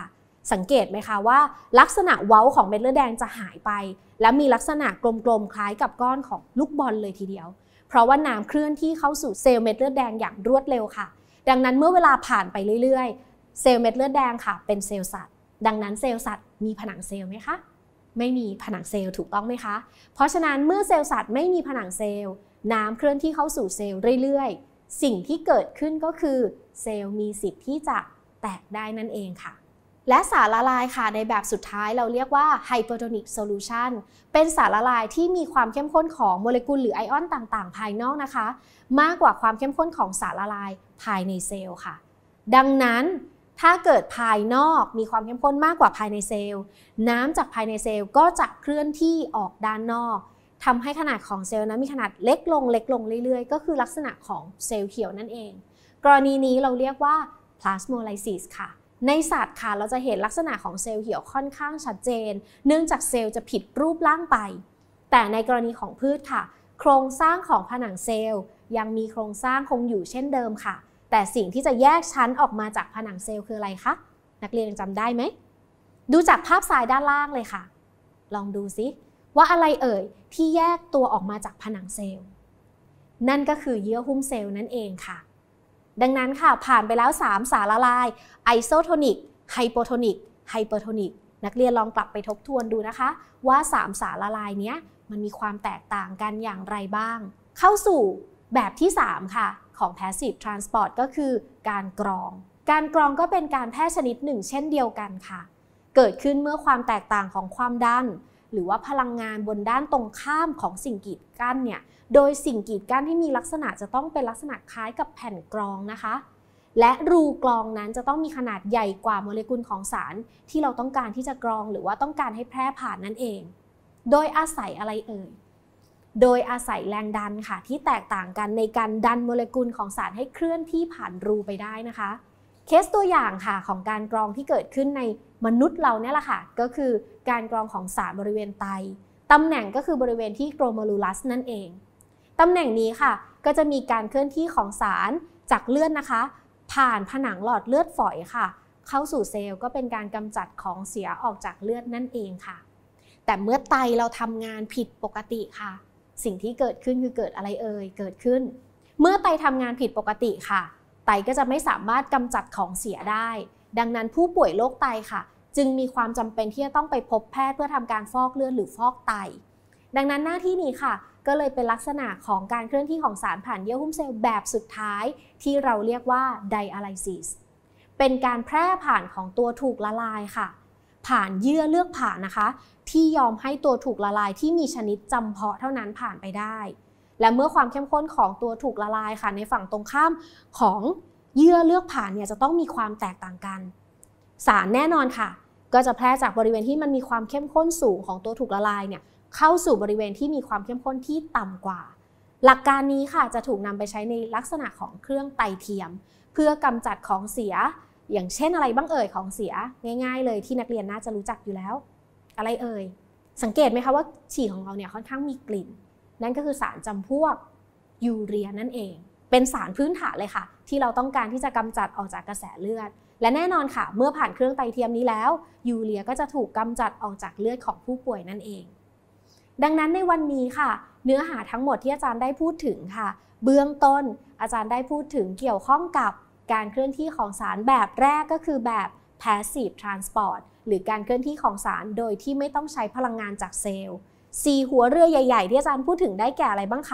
สังเกตไหมคะว่าลักษณะเว้าของเม็ดเลือดแดงจะหายไปและมีลักษณะกลมๆคล้ายกับก้อนของลูกบอลเลยทีเดียวเพราะว่าน้ำเคลื่อนที่เข้าสู่เซลล์เม็ดเลือดแดงอย่างรวดเร็วค่ะดังนั้นเมื่อเวลาผ่านไปเรื่อยๆเซลล์เม็ดเลือดแดงค่ะเป็นเซลล์สัตว์ดังนั้นเซลล์สัตว์มีผนังเซลล์ไหมคะไม่มีผนังเซลล์ถูกต้องไหมคะเพราะฉะนั้นเมื่อเซลล์สัตว์ไม่มีผนังเซลล์น้ำเคลื่อนที่เข้าสู่เซลล์เรื่อยๆสิ่งที่เกิดขึ้นก็คือเซลล์มีสิทธิ์ที่จะแตกได้นั่นเองค่ะและสารละลายค่ะในแบบสุดท้ายเราเรียกว่า hypertonic solution เป็นสารละลายที่มีความเข้มข้นของโมเลกุลหรือไอออนต่างๆภายนอกนะคะมากกว่าความเข้มข้นของสารละลายภายในเซลล์ค่ะดังนั้นถ้าเกิดภายนอกมีความเข้มข้นมากกว่าภายในเซลล์น้ำจากภายในเซลล์ก็จะเคลื่อนที่ออกด้านนอกทำให้ขนาดของเซลล์นั้นมีขนาดเล็กลงเรื่อยๆก็คือลักษณะของเซลล์เขียวนั่นเองกรณีนี้เราเรียกว่า plasmolysis ค่ะในสัตว์ค่ะเราจะเห็นลักษณะของเซลล์เหี่ยวค่อนข้างชัดเจนเนื่องจากเซลล์จะผิดรูปร่างไปแต่ในกรณีของพืชค่ะโครงสร้างของผนังเซลล์ยังมีโครงสร้างคงอยู่เช่นเดิมค่ะแต่สิ่งที่จะแยกชั้นออกมาจากผนังเซลล์คืออะไรคะนักเรียนจำได้ไหมดูจากภาพซ้ายด้านล่างเลยค่ะลองดูซิว่าอะไรเอ่ยที่แยกตัวออกมาจากผนังเซลล์นั่นก็คือเยื่อหุ้มเซลล์นั่นเองค่ะดังนั้นค่ะผ่านไปแล้ว3สารละลายไอโซโทนิกไฮโปโทนิกไฮเปอร์โทนิกนักเรียนลองกลับไปทบทวนดูนะคะว่า3สารละลายนี้มันมีความแตกต่างกันอย่างไรบ้างเข้าสู่แบบที่3ค่ะของ passive transport ก็คือการกรองก็เป็นการแพร่ชนิดหนึ่งเช่นเดียวกันค่ะเกิดขึ้นเมื่อความแตกต่างของความดันหรือว่าพลังงานบนด้านตรงข้ามของสิ่งกีดกั้นเนี่ยโดยสิ่งกีดกั้นที่มีลักษณะจะต้องเป็นลักษณะคล้ายกับแผ่นกรองนะคะและรูกรองนั้นจะต้องมีขนาดใหญ่กว่าโมเลกุลของสารที่เราต้องการที่จะกรองหรือว่าต้องการให้แพร่ผ่านนั่นเองโดยอาศัยอะไรเอ่ยโดยอาศัยแรงดันค่ะที่แตกต่างกันในการดันโมเลกุลของสารให้เคลื่อนที่ผ่านรูไปได้นะคะเคสตัวอย่างค่ะของการกรองที่เกิดขึ้นในมนุษย์เราเนี่ยแหละค่ะก็คือการกรองของสารบริเวณไตตำแหน่งก็คือบริเวณที่โกลเมรูลัสนั่นเองตำแหน่งนี้ค่ะก็จะมีการเคลื่อนที่ของสารจากเลือดนะคะผ่านผนังหลอดเลือดฝอยค่ะเข้าสู่เซลล์ก็เป็นการกำจัดของเสียออกจากเลือดนั่นเองค่ะแต่เมื่อไตเราทำงานผิดปกติค่ะสิ่งที่เกิดขึ้นคือเกิดอะไรเอ่ยเกิดขึ้นเมื่อไตทำงานผิดปกติค่ะไตก็จะไม่สามารถกำจัดของเสียได้ดังนั้นผู้ป่วยโรคไตค่ะจึงมีความจำเป็นที่จะต้องไปพบแพทย์เพื่อทำการฟอกเลือดหรือฟอกไตดังนั้นหน้าที่นี้ค่ะก็เลยเป็นลักษณะของการเคลื่อนที่ของสารผ่านเยื่อหุ้มเซลล์แบบสุดท้ายที่เราเรียกว่าไดอะไลซิสเป็นการแพร่ผ่านของตัวถูกละลายค่ะผ่านเยื่อเลือกผ่านนะคะที่ยอมให้ตัวถูกละลายที่มีชนิดจำเพาะเท่านั้นผ่านไปได้และเมื่อความเข้มข้นของตัวถูกละลายค่ะในฝั่งตรงข้ามของเยื่อเลือกผ่านเนี่ยจะต้องมีความแตกต่างกันสารแน่นอนค่ะก็จะแพร่จากบริเวณที่มันมีความเข้มข้นสูงของตัวถูกละลายเนี่ยเข้าสู่บริเวณที่มีความเข้มข้นที่ต่ำกว่าหลักการนี้ค่ะจะถูกนำไปใช้ในลักษณะของเครื่องไตเทียมเพื่อกำจัดของเสียอย่างเช่นอะไรบ้างเอ่ยของเสียง่ายๆเลยที่นักเรียนน่าจะรู้จักอยู่แล้วอะไรเอ่ยสังเกตไหมคะว่าฉี่ของเราเนี่ยค่อนข้างมีกลิ่นนั่นก็คือสารจำพวกยูเรียนั่นเองเป็นสารพื้นฐานเลยค่ะที่เราต้องการที่จะกำจัดออกจากกระแสเลือดและแน่นอนค่ะเมื่อผ่านเครื่องไตเทียมนี้แล้วยูเรียก็จะถูกกำจัดออกจากเลือดของผู้ป่วยนั่นเองดังนั้นในวันนี้ค่ะเนื้อหาทั้งหมดที่อาจารย์ได้พูดถึงค่ะเบื้องต้นอาจารย์ได้พูดถึงเกี่ยวข้องกับการเคลื่อนที่ของสารแบบแรกก็คือแบบ passive transport หรือการเคลื่อนที่ของสารโดยที่ไม่ต้องใช้พลังงานจากเซลล์4หัวเรือใหญ่ๆที่อาจารย์พูดถึงได้แก่อะไรบ้างคะ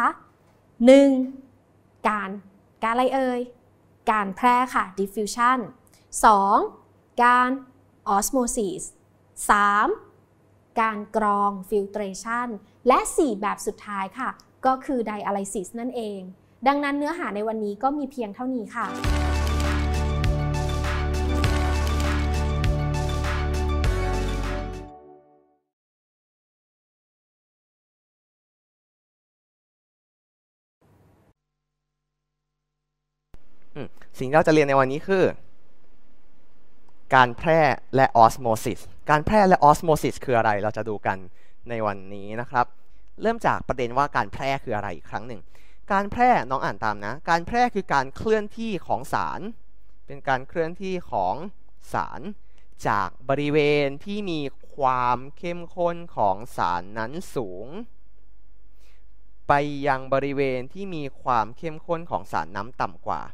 1. การอะไรเอ่ยการแพร่ค่ะ diffusion 2. การ osmosis 3. การกรอง filtration และ4แบบสุดท้ายค่ะก็คือ dialysis นั่นเองดังนั้นเนื้อหาในวันนี้ก็มีเพียงเท่านี้ค่ะสิ่งที่เราจะเรียนในวันนี้คือการแพร่และออสโมซิสการแพร่และออสโมซิสคืออะไรเราจะดูกันในวันนี้นะครับเริ่มจากประเด็นว่าการแพร่คืออะไรอีกครั้งหนึ่งการแพร่น้องอ่านตามนะการแพร่คือการเคลื่อนที่ของสารเป็นการเคลื่อนที่ของสารจากบริเวณที่มีความเข้มข้นของสารนั้นสูงไปยังบริเวณที่มีความเข้มข้นของสารน้ำต่ำกว่า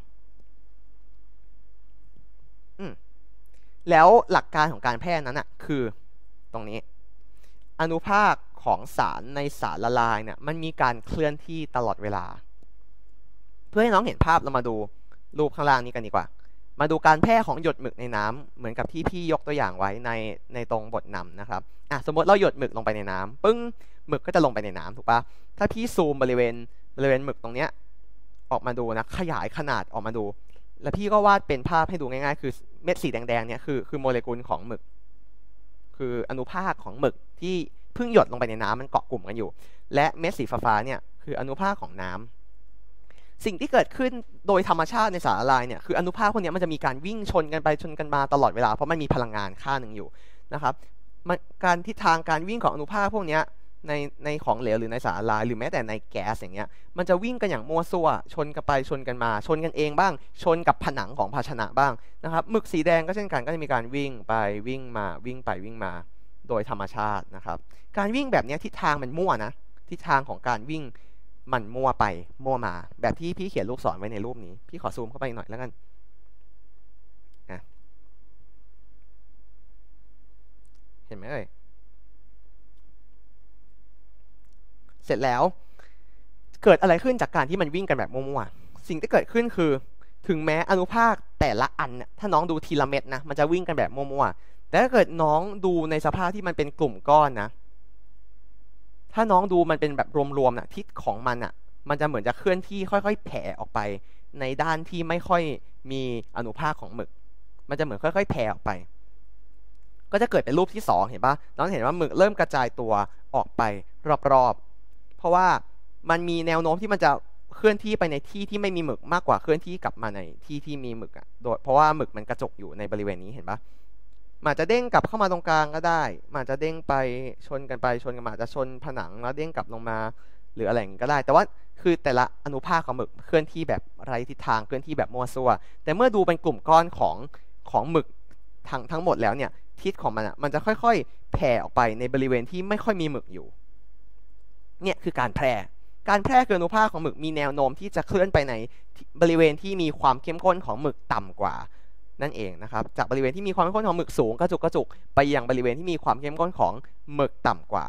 แล้วหลักการของการแพร่นั้นอ่ะคือตรงนี้อนุภาคของสารในสารละลายเนี่ยมันมีการเคลื่อนที่ตลอดเวลาเพื่อให้น้องเห็นภาพเรามาดูรูปข้างล่างนี้กันดีกว่ามาดูการแพร่ของหยดหมึกในน้ำเหมือนกับที่พี่ยกตัวอย่างไว้ในตรงบทนำนะครับสมมติเราหยดหมึกลงไปในน้ำปึ้งหมึกก็จะลงไปในน้ำถูกปะถ้าพี่ซูมบริเวณหมึกตรงเนี้ยออกมาดูนะขยายขนาดออกมาดูแล้วพี่ก็วาดเป็นภาพให้ดูง่ายๆคือเม็ดสีแดงๆเนี่ยคือโมเลกุลของหมึกคืออนุภาคของหมึกที่เพิ่งหยดลงไปในน้ำมันเกาะกลุ่มกันอยู่และเม็ดสีฟ้าๆเนี่ยคืออนุภาคของน้ำสิ่งที่เกิดขึ้นโดยธรรมชาติในสารละลายเนี่ยคืออนุภาคพวกนี้มันจะมีการวิ่งชนกันไปชนกันมาตลอดเวลาเพราะมันมีพลังงานค่าหนึ่งอยู่นะครับการทิศทางการวิ่งของอนุภาคพวกนี้ในของเหลวหรือในสารละลายหรือแม้แต่ในแก๊สอย่างเงี้ยมันจะวิ่งกันอย่างมั่วซั่วชนกันไปชนกันมาชนกันเองบ้างชนกับผนังของภาชนะบ้างนะครับหมึกสีแดงก็เช่นกันก็จะมีการวิ่งไปวิ่งมาวิ่งไปวิ่งมาโดยธรรมชาตินะครับการวิ่งแบบนี้ทิศทางมันมั่วนะทิศทางของการวิ่งมันมั่วไปมั่วมาแบบที่พี่เขียนลูกศรไว้ในรูปนี้พี่ขอซูมเข้าไปหน่อยแล้วกันเห็นไหมเอ่ยเสร็จแล้วเกิดอะไรขึ้นจากการที่มันวิ่งกันแบบมั่วๆสิ่งที่เกิดขึ้นคือถึงแม้อนุภาคแต่ละอันเนี่ยถ้าน้องดูทีละเม็ดนะมันจะวิ่งกันแบบมั่วๆแต่ถ้าเกิดน้องดูในสภาพที่มันเป็นกลุ่มก้อนนะถ้าน้องดูมันเป็นแบบรวมๆนะทิศของมันอ่ะมันจะเหมือนจะเคลื่อนที่ค่อยๆแผ่ออกไปในด้านที่ไม่ค่อยมีอนุภาคของหมึกมันจะเหมือนค่อยๆแผ่ออกไปก็จะเกิดเป็นรูปที่2เห็นปะน้องเห็นว่าหมึกเริ่มกระจายตัวออกไปรอบๆเพราะว่ามันมีแนวโน้มที่มันจะเคลื่อนที่ไปในที่ที่ไม่มีหมึกมากกว่าเคลื่อนที่กลับมาในที่ที่มีหมึกอ่ะโดยเพราะว่าหมึกมันกระจกอยู่ในบริเวณนี้เห็นปะมันจะเด้งกลับเข้ามาตรงกลางก็ได้มันจะเด้งไปชนกันไปชนกันมาจะชนผนังแล้วเด้งกลับลงมาหรืออะไรอย่างนี้ก็ได้แต่ว่าคือแต่ละอนุภาคของหมึกเคลื่อนที่แบบไร้ทิศทางเคลื่อนที่แบบมั่วซั่วแต่เมื่อดูเป็นกลุ่มก้อนของหมึกทั้งหมดแล้วเนี่ยทิศของมันอ่ะมันจะค่อยๆแผ่ออกไปในบริเวณที่ไม่ค่อยมีหมึกอยู่เนี่ยคือการแพร่คืออนุภาคของหมึกมีแนวโน้มที่จะเคลื่อนไปในบริเวณที่มีความเข้มข้นของหมึกต่ำกว่านั่นเองนะครับจากบริเวณที่มีความเข้มข้นของหมึกสูงกระจุกไปยังบริเวณที่มีความเข้มข้นของหมึกต่ำกว่า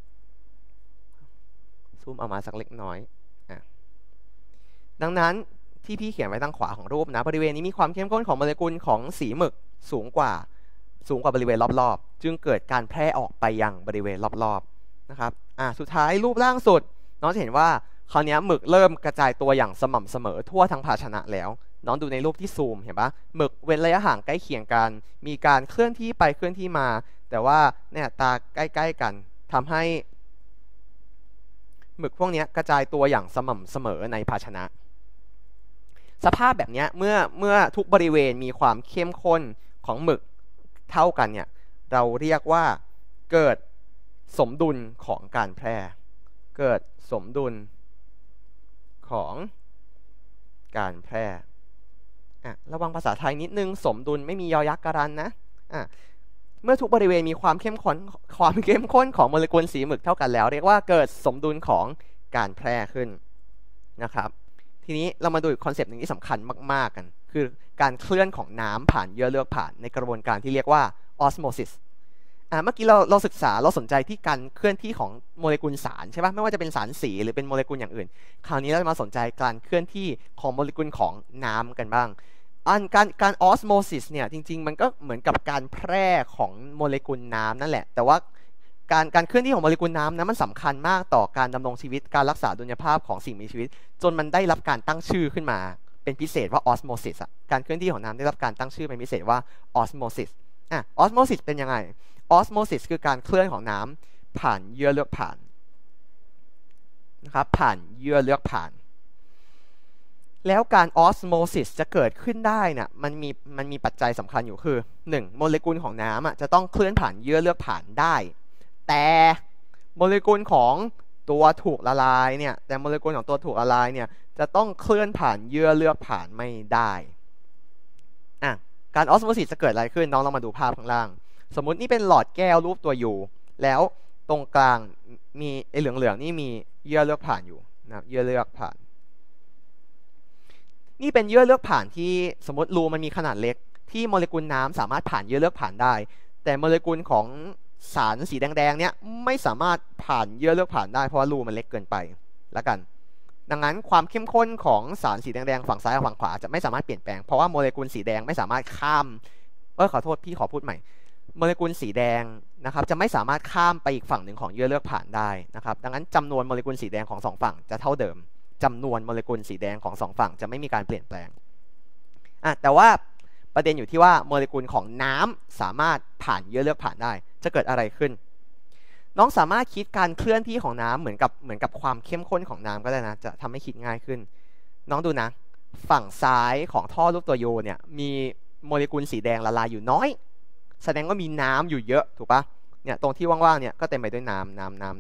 ซูมออกมาสักเล็กน้อยดังนั้นที่พี่เขียนไว้ทางขวาของรูปนะบริเวณนี้มีความเข้มข้นของโมเลกุลของสีหมึกสูงกว่าบริเวณรอบๆจึงเกิดการแพร่ออกไปยังบริเวณรอบๆนะครับสุดท้ายรูปล่างสุดน้องจะเห็นว่าคราวนี้หมึกเริ่มกระจายตัวอย่างสม่ำเสมอทั่วทั้งภาชนะแล้วน้องดูในรูปที่ซูมเห็นปะหมึกเว้นระยะห่างใกล้เคียงกันมีการเคลื่อนที่ไปเคลื่อนที่มาแต่ว่าเนี่ยตาใกล้ๆกันทำให้หมึกพวกนี้กระจายตัวอย่างสม่ำเสมอในภาชนะสภาพแบบนี้เมื่อทุกบริเวณมีความเข้มข้นของหมึกเท่ากันเนี่ยเราเรียกว่าเกิดสมดุลของการแพร่เกิดสมดุลของการแพร่ระวังภาษาไทยนิดนึงสมดุลไม่มียอยักษ์การันนะเมื่อทุกบริเวณมีความเข้มข้นของโมเลกุลสีหมึกเท่ากันแล้วเรียกว่าเกิดสมดุลของการแพร่ขึ้นนะครับทีนี้เรามาดูอีกคอนเซปต์หนึ่งที่สำคัญมากๆกันคือการเคลื่อนของน้ำผ่านเยื่อเลือกผ่านในกระบวนการที่เรียกว่าออสโมซิสเมื่อกี้เราศึกษาเราสนใจที่การเคลื่อนที่ของโมเลกุลสารใช่ปะไม่ว่าจะเป็นสารสีหรือเป็นโมเลกุลอย่างอื่นคราวนี้เรามาสนใจการเคลื่อนที่ของโมเลกุลของน้ำกันบ้างการออสโมซิสเนี่ยจริงๆมันก็เหมือนกับการแพร่ของโมเลกุลน้ำนั่นแหละแต่ว่าการเคลื่อนที่ของโมเลกุลน้ำนั้นมันสำคัญมากต่อการดำรงชีวิตการรักษาดุลยภาพของสิ่งมีชีวิตจนมันได้รับการตั้งชื่อขึ้นมาเป็นพิเศษว่าออสโมซิสการเคลื่อนที่ของน้ำได้รับการตั้งชื่อเป็นพิเศษว่าออสโมซิสออสโมซิสเป็นยังไงออสโมซิสคือการเคลื่อนของน้ำผ่านเยื่อเลือกผ่านนะครับผ่านเยื่อเลือกผ่านแล้วการออสโมซิสจะเกิดขึ้นได้เนี่ยมันมีปัจจัยสำคัญอยู่คือ1โมเลกุลของน้ำจะต้องเคลื่อนผ่านเยื่อเลือกผ่านได้แต่โมเลกุลของตัวถูกละลายเนี่ยจะต้องเคลื่อนผ่านเยื่อเลือกผ่านไม่ได้การออสโมซิสจะเกิดอะไรขึ้นน้องเรามาดูภาพข้างล่างสมมุตินี่เป็นหลอดแก้วรูปตัว U แล้วตรงกลางมีไอ้เหลืองๆนี่มีเยื่อเลือกผ่านอยู่นะครับเยื่อเลือกผ่านนี่เป็นเยื่อเลือกผ่านที่สมมติรูมันมีขนาดเล็กที่โมเลกุลน้ำสามารถผ่านเยื่อเลือกผ่านได้แต่โมเลกุลของสารสีแดงๆเนี่ยไม่สามารถผ่านเยื่อเลือกผ่านได้เพราะว่ารูมันเล็กเกินไปแล้วกันดังนั้นความเข้มข้นของสารสีแดงๆฝั่งซ้ายกับฝั่งขวาจะไม่สามารถเปลี่ยนแปลงเพราะว่าโมเลกุลสีแดงไม่สามารถข้ามขอโทษพี่ขอพูดใหม่โมเลกุลสีแดงนะครับจะไม่สามารถข้ามไปอีกฝั่งหนึ่งของเยื่อเลือกผ่านได้นะครับดังนั้นจำนวนโมเลกุลสีแดงของสองฝั่งจะเท่าเดิมจำนวนโมเลกุลสีแดงของสองฝั่งจะไม่มีการเปลี่ยนแปลงแต่ว่าประเด็นอยู่ที่ว่าโมเลกุลของน้ำสามารถผ่านเยื่อเลือกผ่านได้จะเกิดอะไรขึ้นน้องสามารถคิดการเคลื่อนที่ของน้ำเหมือนกับความเข้มข้นของน้ำก็ได้นะจะทำให้คิดง่ายขึ้นน้องดูนะฝั่งซ้ายของท่อรูปตัว U เนี่ยมีโมเลกุลสีแดงละลายอยู่น้อยแสดงว่ามีน้ำอยู่เยอะถูกปะเนี่ยตรงที่ว่างๆเนี่ยก็เต็มไปด้วยน้ำ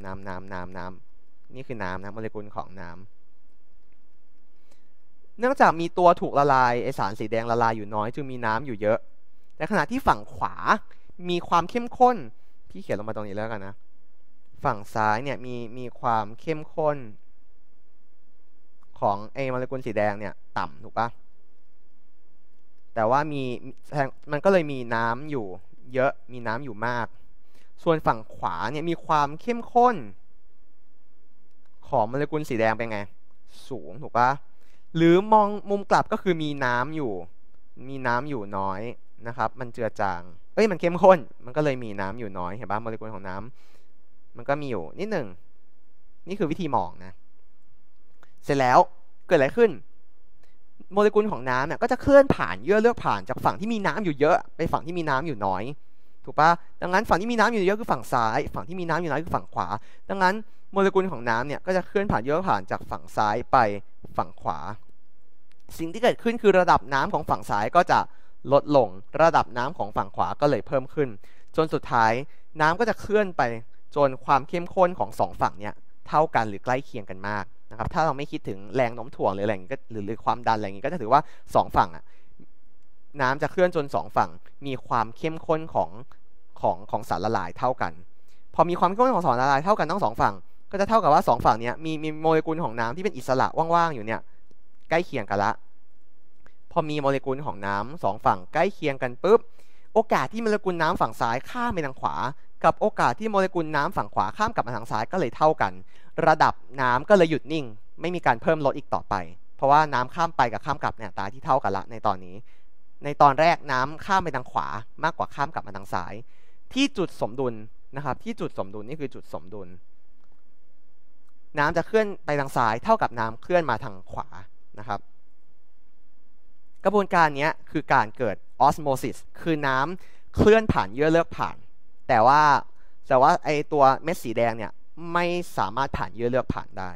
นี่คือน้ำนะโมเลกุลของน้ำเนื่องจากมีตัวถูกละลายไอสารสีแดงละลายอยู่น้อยจึงมีน้ำอยู่เยอะในขณะที่ฝั่งขวามีความเข้มข้นพี่เขียนลงมาตรงนี้แล้วกันนะฝั่งซ้ายเนี่ยมีความเข้มข้นของไอโมเลกุลสีแดงเนี่ยต่ำถูกปะแต่ว่ามันก็เลยมีน้ำอยู่เยอะมีน้ำอยู่มากส่วนฝั่งขวาเนี่ยมีความเข้มข้นของโมเลกุลสีแดงเป็นไงสูงถูกปะหรือมองมุมกลับก็คือมีน้ำอยู่น้อยนะครับมันเจือจางมันเข้มข้นมันก็เลยมีน้ำอยู่น้อยเห็นปะโมเลกุลของน้ำมันก็มีอยู่นิดหนึ่งนี่คือวิธีมองนะเสร็จแล้วเกิดอะไรขึ้นโมเลกุลของน้ำเนี่ยก็จะเคลื่อนผ่านเยื่อเลือกผ่านจากฝั่งที่มีน้ำอยู่เยอะไปฝั่งที่มีน้ำอยู่น้อยถูกปะดังนั้นฝั่งที่มีน้ำอยู่เยอะคือฝั่งซ้ายฝั่งที่มีน้ำอยู่น้อยคือฝั่งขวาดังนั้นโมเลกุลของน้ำเนี่ยก็จะเคลื่อนผ่านเยื่อผ่านจากฝั่งซ้ายไปฝั่งขวาสิ่งที่เกิดขึ้นคือระดับน้ำของฝั่งซ้ายก็จะลดลงระดับน้ำของฝั่งขวาก็เลยเพิ่มขึ้นจนสุดท้ายน้ำก็จะเคลื่อนไปจนความเข้มข้นของสองฝั่งเนี่ยเท่ากันหรือใกล้เคียงกันมากนะครับถ้าเราไม่คิดถึงแรงโน้มถ่วงหรืออะไรอย่างนี้ก็หรือความดันอะไรอย่างนี้ก็จะถือว่า2ฝั่งน้ำจะเคลื่อนจน2ฝั่งมีความเข้มข้นของสารละลายเท่ากันพอมีความเข้มข้นของสารละลายเท่ากันทั้ง2ฝั่งก็จะเท่ากับว่า2ฝั่งเนี้ยมีโมเลกุลของน้ำที่เป็นอิสระว่างๆอยู่เนี่ยใกล้เคียงกันละพอมีโมเลกุลของน้ำ2ฝั่งใกล้เคียงกันปุ๊บโอกาสที่โมเลกุลน้ำฝั่งซ้ายข้ามไปทางขวากับโอกาสที่โมเลกุลน้ำฝั่งขวาข้ามกลับมาทางซ้ายก็เลยเท่ากันระดับน้ำก็เลยหยุดนิ่งไม่มีการเพิ่มลดอีกต่อไปเพราะว่าน้ำข้ามไปกับข้ามกลับเนี่ยตาที่เท่ากันละในตอนนี้ในตอนแรกน้ำข้ามไปทางขวามากกว่าข้ามกลับมาทางซ้ายที่จุดสมดุลนะครับที่จุดสมดุลนี่คือจุดสมดุลน้ำจะเคลื่อนไปทางซ้ายเท่ากับน้ำเคลื่อนมาทางขวานะครับกระบวนการนี้คือการเกิดออสโมซิสคือน้ำเคลื่อนผ่านเยื่อเลือกผ่านแต่ว่าไอตัวเม็ดสีแดงเนี่ยไม่สามารถผ่านเยื่อเลือกผ่านได้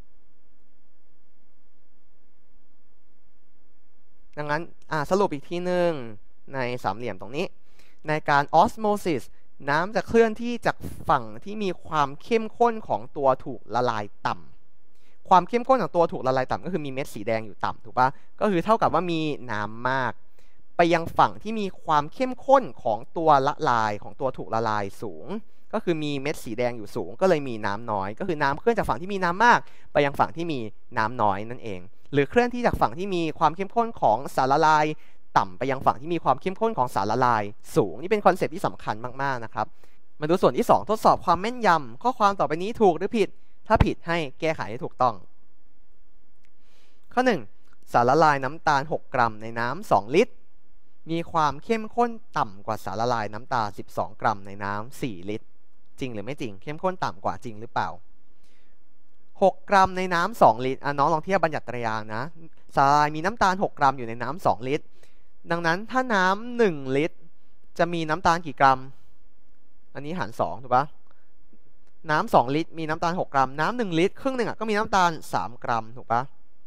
ดังนั้นสรุปอีกทีหนึ่งในสามเหลี่ยมตรงนี้ในการออสโมซิสน้ำจะเคลื่อนที่จากฝั่งที่มีความเข้มข้นของตัวถูกละลายต่ำความเข้มข้นของตัวถูกละลายต่ำก็คือมีเม็ดสีแดงอยู่ต่ำถูกปะก็คือเท่ากับว่ามีน้ำมากไปยังฝั่งที่มีความเข้มข้นของตัวละลายของตัวถูกละลายสูงก็คือมีเม็ดสีแดงอยู่สูงก็เลยมีน้ำน้อยก็คือน้ำเคลื่อนจากฝั่งที่มีน้ำมากไปยังฝั่งที่มีน้ำน้อยนั่นเองหรือเคลื่อนที่จากฝั่งที่มีความเข้มข้นของสารละลายต่ำไปยังฝั่งที่มีความเข้มข้นของสารละลายสูงนี่เป็นคอนเซ็ปต์ที่สำคัญมากๆนะครับมาดูส่วนที่2ทดสอบความแม่นยำข้อความต่อไปนี้ถูกหรือผิดถ้าผิดให้แก้ไขให้ถูกต้องข้อ1สารละลายน้ำตาล6 กรัมในน้ำ2 ลิตรมีความเข้มข้นต่ำกว่าสารละลายน้ำตาล12 กรัมในน้ำ4 ลิตรจริงหรือไม่จริงเข้มข้นต่ำกว่าจริงหรือเปล่า6 กรัมในน้ำ2 ลิตรน้องลองเทียบบัญญัติตรยางนะสารละลายมีน้ำตาล6 กรัมอยู่ในน้ำ2 ลิตรดังนั้นถ้าน้ำ1 ลิตรจะมีน้ำตาลกี่กรัมอันนี้หาร2ถูกปะน้ำ2 ลิตรมีน้ำตาล6 กรัมน้ำ1 ลิตรครึ่งหนึ่งก็มีน้ำตาล3 กรัมถูกปะ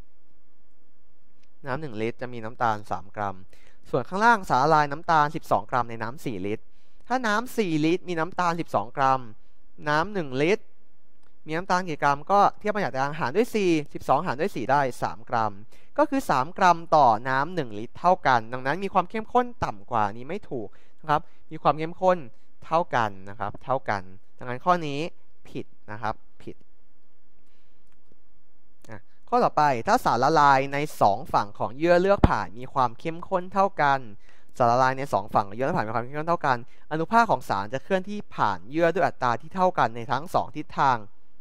น้ำ1 ลิตรจะมีน้ำตาล3 กรัมส่วนข้างล่างสารละลายน้ำตาล12 กรัมในน้ำ4 ลิตรถ้าน้ำ4 ลิตรมีน้ำตาล12 กรัมน้ำ1 ลิตรมีน้ำตาลกี่กรัมก็เทียบประหยัดยางหารด้วย4 12หารด้วย4ได้3กรัมก็คือ3กรัมต่อน้ำ1ลิตรเท่ากันดังนั้นมีความเข้มข้นต่ำกว่านี้ไม่ถูกนะครับมีความเข้มข้นเท่ากันนะครับเท่ากันดังนั้นข้อนี้ผิดนะครับผิดข้อต่อไปถ้าสารละลายใน2ฝั่งของเยื่อเลือกผ่านมีความเข้มข้นเท่ากันสารละลายใน2ฝั่งของเยื่อเลือกผ่านมีความเข้มข้นเท่ากันอนุภาคของสารจะเคลื่อนที่ผ่านเยื่อด้วยอัตราที่เท่ากันในทั้ง2ทิศทาง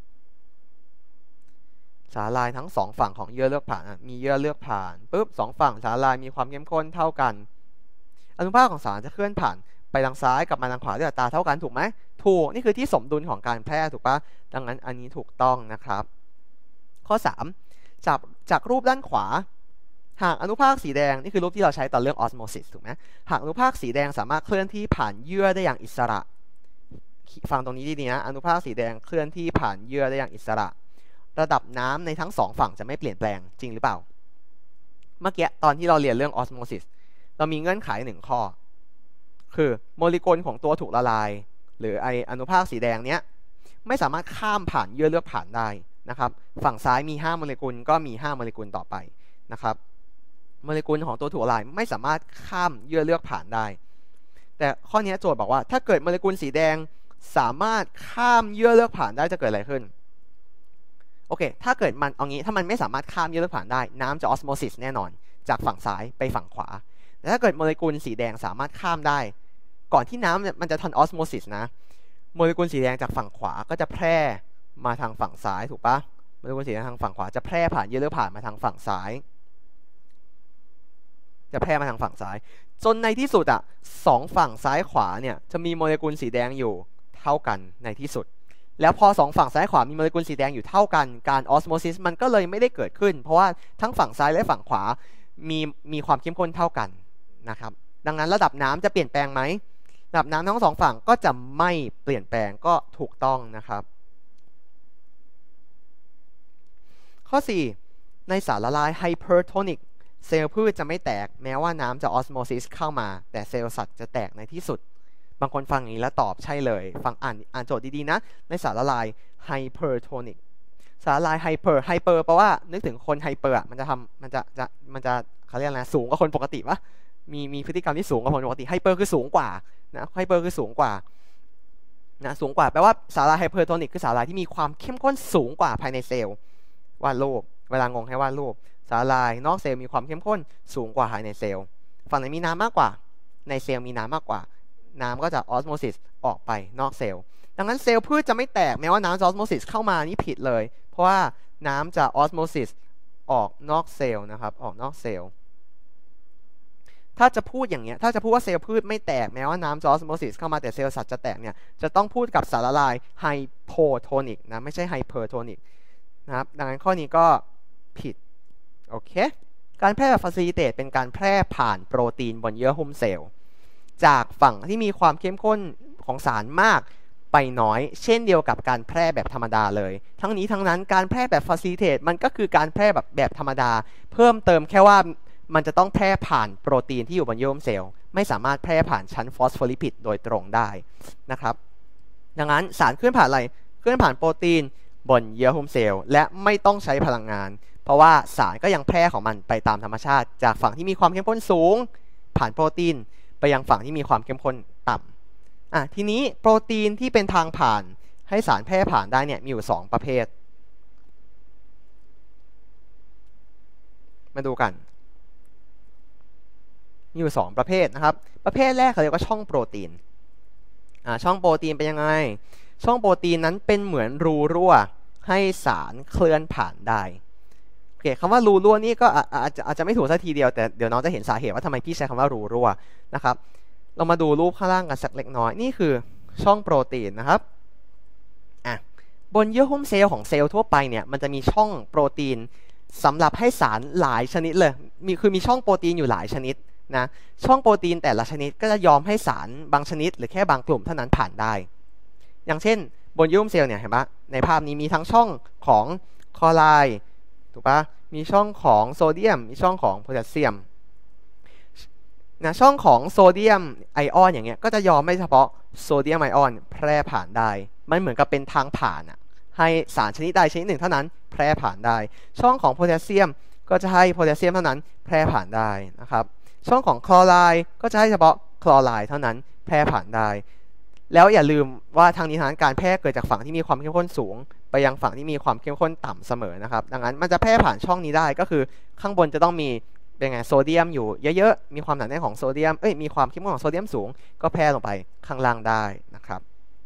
สารละลายทั้ง2ฝั่งของเยื่อเลือกผ่านมีเยื่อเลือกผ่านปุ๊บ2ฝั่งสารละลายมีความเข้มข้นเท่ากันอนุภาคของสารจะเคลื่อนผ่านไปทางซ้ายกับมาทางขวาด้วยอัตราเท่ากันถูกไหมถูกนี่คือที่สมดุลของการแพร่ถูกปะดังนั้นอันนี้ถูกต้องนะครับข้อ3จากรูปด้านขวาหากอนุภาคสีแดงนี่คือรูปที่เราใช้ตอนเรื่องออสโมซิสถูกไหมหากอนุภาคสีแดงสามารถเคลื่อนที่ผ่านเยื่อได้อย่างอิสระฟังตรงนี้ดีๆนะอนุภาคสีแดงเคลื่อนที่ผ่านเยื่อได้อย่างอิสระระดับน้ำในทั้ง2ฝั่งจะไม่เปลี่ยนแปลงจริงหรือเปล่าเมื่อกี้ตอนที่เราเรียนเรื่องออสโมซิสเรามีเงื่อนไข1ข้อคือโมเลกุลของตัวถูกละลายหรืออนุภาคสีแดงเนี้ยไม่สามารถข้ามผ่านเยื่อเลือกผ่านได้นะครับฝั่งซ้ายมี5โมเลกุลก็มี5โมเลกุลต่อไปนะครับโมเลกุลของตัวถูกละลายไม่สามารถข้ามเยื่อเลือกผ่านได้แต่ข้อนี้โจทย์บอกว่าถ้าเกิดโมเลกุลสีแดงสามารถข้ามเยื่อเลือกผ่านได้จะเกิดอะไรขึ้นโอเคถ้าเกิดมันเอางี้ถ้ามันไม่สามารถข้ามเยื่อเลือกผ่านได้น้ำจะออสโมซิสแน่นอนจากฝั่งซ้ายไปฝั่งขวาแต่ถ้าเกิดโมเลกุลสีแดงสามารถข้ามได้ก่อนที่น้ำมันจะทันออสโมซิสนะโมเลกุลสีแดงจากฝั่งขวาก็จะแพร่มาทางฝั่งซ้ายถูกปะโมเลกุลสีแดงทางฝั่งขวาจะแพร่ผ่านเยื่อเลือกผ่านมาทางฝั่งซ้ายจะแพร่มาทางฝั่งซ้ายจนในที่สุด2ฝั่งซ้ายขวาเนี่ยจะมีโมเลกุลสีแดงอยู่เท่ากันในที่สุดแล้วพอ2ฝั่งซ้ายขวามีโมเลกุลสีแดงอยู่เท่ากันการออสโมซิสมันก็เลยไม่ได้เกิดขึ้นเพราะว่าทั้งฝั่งซ้ายและฝั่งขวามีความเข้มข้นเท่ากันนะครับดังนั้นระดับน้ำจะเปลี่ยนแปลงไหมระดับน้ำทั้ง2ฝั่งก็จะไม่เปลี่ยนแปลงก็ถูกต้องนะครับข้อ4ในสารละลายไฮเปอร์โทนิกเซลล์พืชจะไม่แตกแม้ว่าน้ำจะออสโมซิสเข้ามาแต่เซลล์สัตว์จะแตกในที่สุดบางคนฟังอย่างนี้แล้วตอบใช่เลยฟังอ่านโจทย์ดีๆนะในสารละลายไฮเปอร์โทนิกสารละลายไฮเปอร์แปลว่านึกถึงคนไฮเปอร์มันจะเขาเรียกอะไรสูงกว่าคนปกติปะมีพฤติกรรมที่สูงกว่าคนปกติไฮเปอร์คือสูงกว่านะไฮเปอร์คือสูงกว่านะสูงกว่าแปลว่าสารละลายไฮเปอร์โทนิกคือสารละลายที่มีความเข้มข้นสูงกว่าภายในเซลล์วาดรูปเวลางงให้วาดรูปสารละลายนอกเซลล์มีความเข้มข้นสูงกว่าภายในเซลล์ฝั่งไหนมีน้ำมากกว่าในเซลล์มีน้ำมากกว่าน้ำก็จะออสโมซิสออกไปนอกเซลล์ดังนั้นเซลล์พืชจะไม่แตกแม้ว่าน้ำจะออสโมซิสเข้ามานี่ผิดเลยเพราะว่าน้ำจะออสโมซิสออกนอกเซลล์นะครับออกนอกเซลล์ถ้าจะพูดอย่างเงี้ยถ้าจะพูดว่าเซลล์พืชไม่แตกแม้ว่าน้ำจะออสโมซิสเข้ามาแต่เซลล์สัตว์จะแตกเนี่ยจะต้องพูดกับสารละลายไฮโพโทนิกนะไม่ใช่ไฮเปอร์โทนิกนะครับดังนั้นข้อนี้ก็ผิดโอเคการแพร่แบบฟาซิลิเตตเป็นการแพร่ผ่านโปรตีนบนเยื่อหุ้มเซลล์จากฝั่งที่มีความเข้มข้นของสารมากไปน้อยเช่นเดียวกับการแพร่แบบธรรมดาเลยทั้งนี้ทั้งนั้นการแพร่แบบฟาซิลิเตตมันก็คือการแพร่แบบธรรมดาเพิ่มเติมแค่ว่ามันจะต้องแพร่ผ่านโปรตีนที่อยู่บนเยื่อหุ้มเซลล์ไม่สามารถแพร่ผ่านชั้นฟอสโฟลิปิดโดยตรงได้นะครับดังนั้นสารเคลื่อนผ่านอะไรเคลื่อนผ่านโปรตีนบนเยื่อหุ้มเซลล์และไม่ต้องใช้พลังงานเพราะว่าสารก็ยังแพร่ของมันไปตามธรรมชาติจากฝั่งที่มีความเข้มข้นสูงผ่านโปรตีนไปยังฝั่งที่มีความเข้มข้นต่ำทีนี้โปรตีนที่เป็นทางผ่านให้สารแพร่ผ่านได้เนี่ยมีอยู่2ประเภทมาดูกันมีอยู่2ประเภทนะครับประเภทแรกเขาเรียกว่าช่องโปรตีนช่องโปรตีนเป็นยังไงช่องโปรตีนนั้นเป็นเหมือนรูรั่วให้สารเคลื่อนผ่านได้โอเคคำว่ารูรั่วนี่ก็อาจจะไม่ถูกสักทีเดียวแต่เดี๋ยวน้องจะเห็นสาเหตุว่าทำไมพี่ใช้คำว่ารูรั่วนะครับเรามาดูรูปข้างล่างกันสักเล็กน้อยนี่คือช่องโปรตีนนะครับบนเยื่อหุ้มเซลล์ของเซลล์ทั่วไปเนี่ยมันจะมีช่องโปรตีนสำหรับให้สารหลายชนิดเลยมีช่องโปรตีนอยู่หลายชนิดนะช่องโปรตีนแต่ละชนิดก็จะยอมให้สารบางชนิดหรือแค่บางกลุ่มเท่านั้นผ่านได้อย่างเช่นบนเยื่อหุ้มเซลล์เนี่ยเห็นปะในภาพนี้มีทั้งช่องของคลอไรด์ถูกปะมีช่องของโซเดียมมีช่องของโพแทสเซียมนะช่องของโซเดียมไอออนอย่างเงี้ยก็จะยอมไม่เฉพาะโซเดียมไอออนแพร่ผ่านได้มันเหมือนกับเป็นทางผ่านให้สารชนิดใดชนิดหนึ่งเท่านั้นแพร่ผ่านได้ช่องของโพแทสเซียมก็จะให้โพแทสเซียมเท่านั้นแพร่ผ่านได้นะครับช่องของคลอไรด์ก็จะให้เฉพาะคลอไรด์เท่านั้นแพร่ผ่านได้แล้วอย่าลืมว่าทางนี้ทางการแพร่เกิดจากฝั่งที่มีความเข้มข้นสูงไปยังฝั่งที่มีความเข้มข้นต่ำเสมอนะครับดังนั้นมันจะแพร่ผ่านช่องนี้ได้ก็คือข้างบนจะต้องมีเป็นไงโซเดียมอยู่เยอะๆมีความหนาแน่นของโซเดียมมีความเข้มข้นของโซเดียมสูงก็แพร่ลงไปข้างล่างได้นะครับ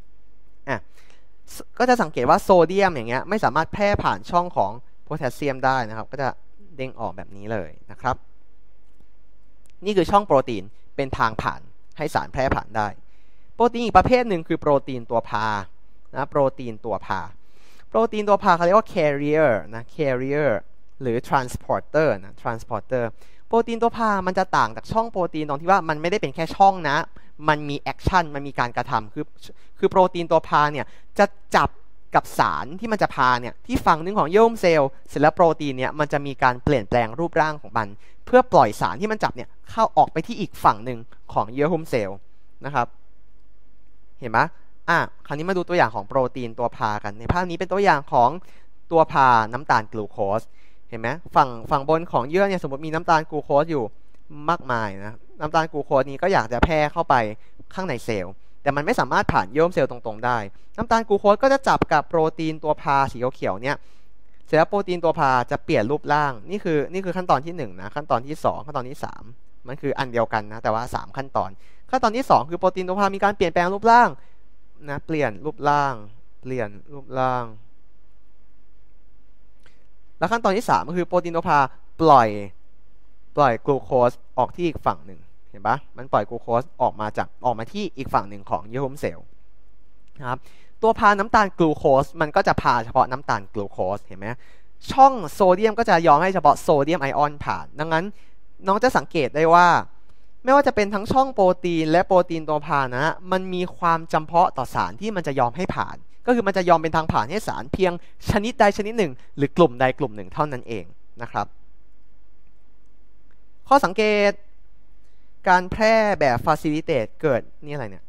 ก็จะสังเกตว่าโซเดียมอย่างเงี้ยไม่สามารถแพร่ผ่านช่องของโพแทสเซียมได้นะครับก็จะเด้งออกแบบนี้เลยนะครับนี่คือช่องโปรตีนเป็นทางผ่านให้สารแพร่ผ่านได้โปรตีนอีกประเภทหนึ่งคือโปรตีนตัวพานะโปรตีนตัวพาเขาเรียกว่า carrier นะ carrier หรือ transporter นะ transporter โปรตีนตัวพามันจะต่างจากช่องโปรตีนตรงที่ว่ามันไม่ได้เป็นแค่ช่องนะมันมีแอคชั่นมันมีการกระทำคือโปรตีนตัวพาเนี่ยจะจับกับสารที่มันจะพาเนี่ยที่ฝั่งหนึ่งของเยื่อหุ้มเซลล์เสร็จแล้วโปรตีนเนี่ยมันจะมีการเปลี่ยนแปลงรูปร่างของมันเพื่อปล่อยสารที่มันจับเนี่ยเข้าออกไปที่อีกฝั่งหนึ่งของเยื่อหุ้มเซลล์นะครับเห็นไหมคราวนี้มาดูตัวอย่างของโปรตีนตัวพากันในภาพนี้เป็นตัวอย่างของตัวพาน้ำตาลกลูโคสเห็นไหมฝั่งบนของเยื่อเนี่ยสมมติมีน้ำตาลกลูโคสอยู่มากมายนะน้ำตาลกลูโคสนี้ก็อยากจะแพร่เข้าไปข้างในเซลล์แต่มันไม่สามารถผ่านเยื่อหุ้มเซลล์ตรงๆได้น้ำตาลกลูโคสก็จะจับกับโปรตีนตัวพาสีเขียวเนี่ยเสร็จแล้วโปรตีนตัวพาจะเปลี่ยนรูปร่างนี่คือขั้นตอนที่1นะขั้นตอนที่2ขั้นตอนที่3มันคืออันเดียวกันนะแต่ว่า3ขั้นตอนที่2คือโปรตีนตัวพามีการเปลี่ยนแปลงรูปร่างนะเปลี่ยนรูปร่างแล้วขั้นตอนที่3ก็คือโปรตีนตัวพาปล่อยกลูโคสออกที่อีกฝั่งหนึ่งเห็นปะมันปล่อยกลูโคสออกมาที่อีกฝั่งหนึ่งของเยื่อหุ้มเซลล์นะครับตัวพาน้ำตาลกลูโคสมันก็จะพาเฉพาะน้ำตาลกลูโคสเห็นไหมช่องโซเดียมก็จะยอมให้เฉพาะโซเดียมไอออนผ่านดังนั้นน้องจะสังเกตได้ว่าไม่ว่าจะเป็นทั้งช่องโปรตีนและโปรตีนตัวพานะมันมีความจำเพาะต่อสารที่มันจะยอมให้ผ่านก็คือมันจะยอมเป็นทางผ่านให้สารเพียงชนิดใดชนิดหนึ่งหรือกลุ่มใดกลุ่มหนึ่งเท่านั้นเองนะครับข้อสังเกตการแพร่แบบ facilitate เกิดนี่อะไรเนี่ย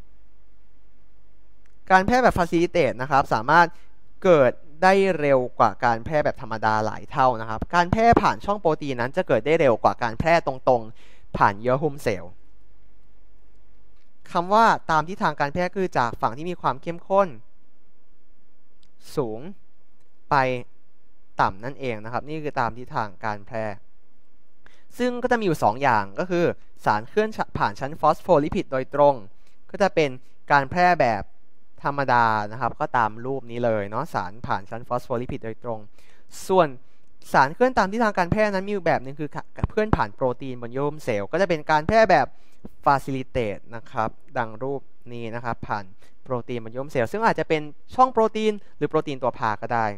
การแพร่แบบ facilitate นะครับสามารถเกิดได้เร็วกว่าการแพร่แบบธรรมดาหลายเท่านะครับการแพร่ผ่านช่องโปรตีนนั้นจะเกิดได้เร็วกว่าการแพร่ตรงๆผ่านเยื่อหุ้มเซลล์คำว่าตามทิศทางการแพร่คือจากฝั่งที่มีความเข้มข้นสูงไปต่ำนั่นเองนะครับนี่คือตามทิศทางการแพร่ซึ่งก็จะมีอยู่2อย่างก็คือสารเคลื่อนผ่านชั้นฟอสโฟลิพิดโดยตรงก็จะเป็นการแพร่แบบธรรมดานะครับก็ตามรูปนี้เลยเนาะสารผ่านชั้นฟอสโฟลิพิดโดยตรงส่วนสารเคลื่อนตามทิศทางการแพร่นั้นมีแบบหนึ่งคือเคลื่อนผ่านโปรตีนบนเยื่อหุ้มเซลล์ก็จะเป็นการแพร่แบบ facilitate นะครับดังรูปนี้นะครับผ่านโปรตีนบนเยื่อหุ้มเซลล์ซึ่งอาจจะเป็นช่องโปรตีนหรือโปรตีนตัวพาก็ได้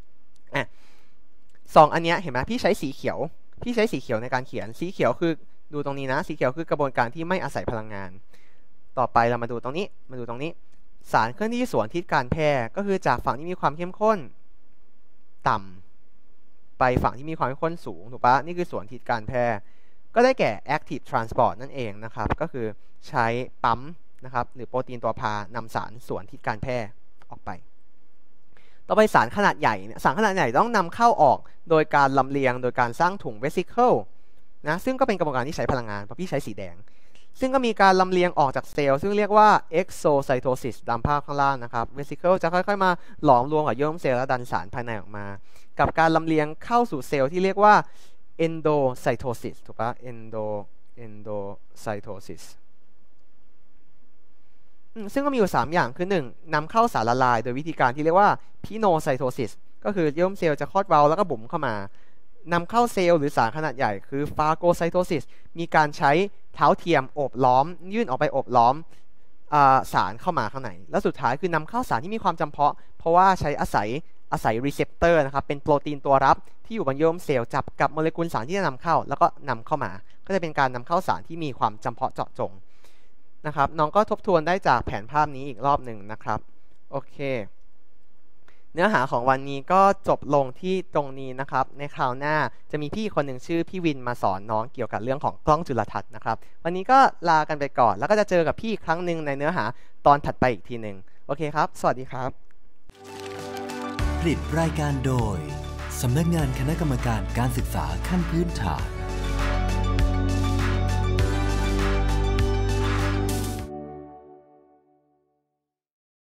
2อันนี้เห็นไหมพี่ใช้สีเขียวในการเขียนสีเขียวคือดูตรงนี้นะสีเขียวคือกระบวนการที่ไม่อาศัยพลังงานต่อไปเรามาดูตรงนี้สารเคลื่อนที่สวนทิศการแพร่ก็คือจากฝั่งที่มีความเข้มข้นต่ำไปฝั่งที่มีความเข้มข้นสูงถูกปะนี่คือสวนทิศการแพร่ก็ได้แก่ active transport นั่นเองนะครับก็คือใช้ปั๊มนะครับหรือโปรตีนตัวพานำสารสวนทิศการแพร่ออกไปต่อไปสารขนาดใหญ่ต้องนำเข้าออกโดยการลำเลียงโดยการสร้างถุง vesicle นะซึ่งก็เป็นกระบวนการที่ใช้พลังงานเพราะพี่ใช้สีแดงซึ่งก็มีการลำเลียงออกจากเซลล์ซึ่งเรียกว่า exocytosis ตามภาพข้างล่างนะครับ vesicle จะค่อยๆมาหลอมรวมกับเยื่อหุ้มเซลล์และดันสารภายในออกมากับการลำเลียงเข้าสู่เซลล์ที่เรียกว่า endocytosis ถูกปะ endocytosisซึ่งก็มีอยู่3อย่างคือ1นำเข้าสารละลายโดยวิธีการที่เรียกว่า pinocytosis ก็คือเยื่อหุ้มเซลล์จะคลอดเว้าแล้วก็บุ๋มเข้ามานำเข้าเซลล์หรือสารขนาดใหญ่คือ phagocytosis มีการใช้เท้าเทียมโอบล้อมยื่นออกไปโอบล้อมสารเข้ามาข้างในแล้วสุดท้ายคือนำเข้าสารที่มีความจำเพราะว่าใช้อาศัยรีเซปเตอร์นะครับเป็นโปรตีนตัวรับที่อยู่บนเยื่อหุ้มเซลล์จับกับโมเลกุลสารที่จะนำเข้าแล้วก็นำเข้ามาก็จะเป็นการนำเข้าสารที่มีความจำเพาะเจาะจงนะครับน้องก็ทบทวนได้จากแผนภาพนี้อีกรอบหนึ่งนะครับโอเคเนื้อหาของวันนี้ก็จบลงที่ตรงนี้นะครับในคราวหน้าจะมีพี่คนหนึ่งชื่อพี่วินมาสอนน้องเกี่ยวกับเรื่องของกล้องจุลทรรศน์นะครับวันนี้ก็ลากันไปก่อนแล้วก็จะเจอกับพี่อีกครั้งหนึ่งในเนื้อหาตอนถัดไปอีกทีหนึ่งโอเคครับสวัสดีครับผลิตรายการโดยสำนักงานคณะกรรมการการศึกษาขั้นพื้นฐาน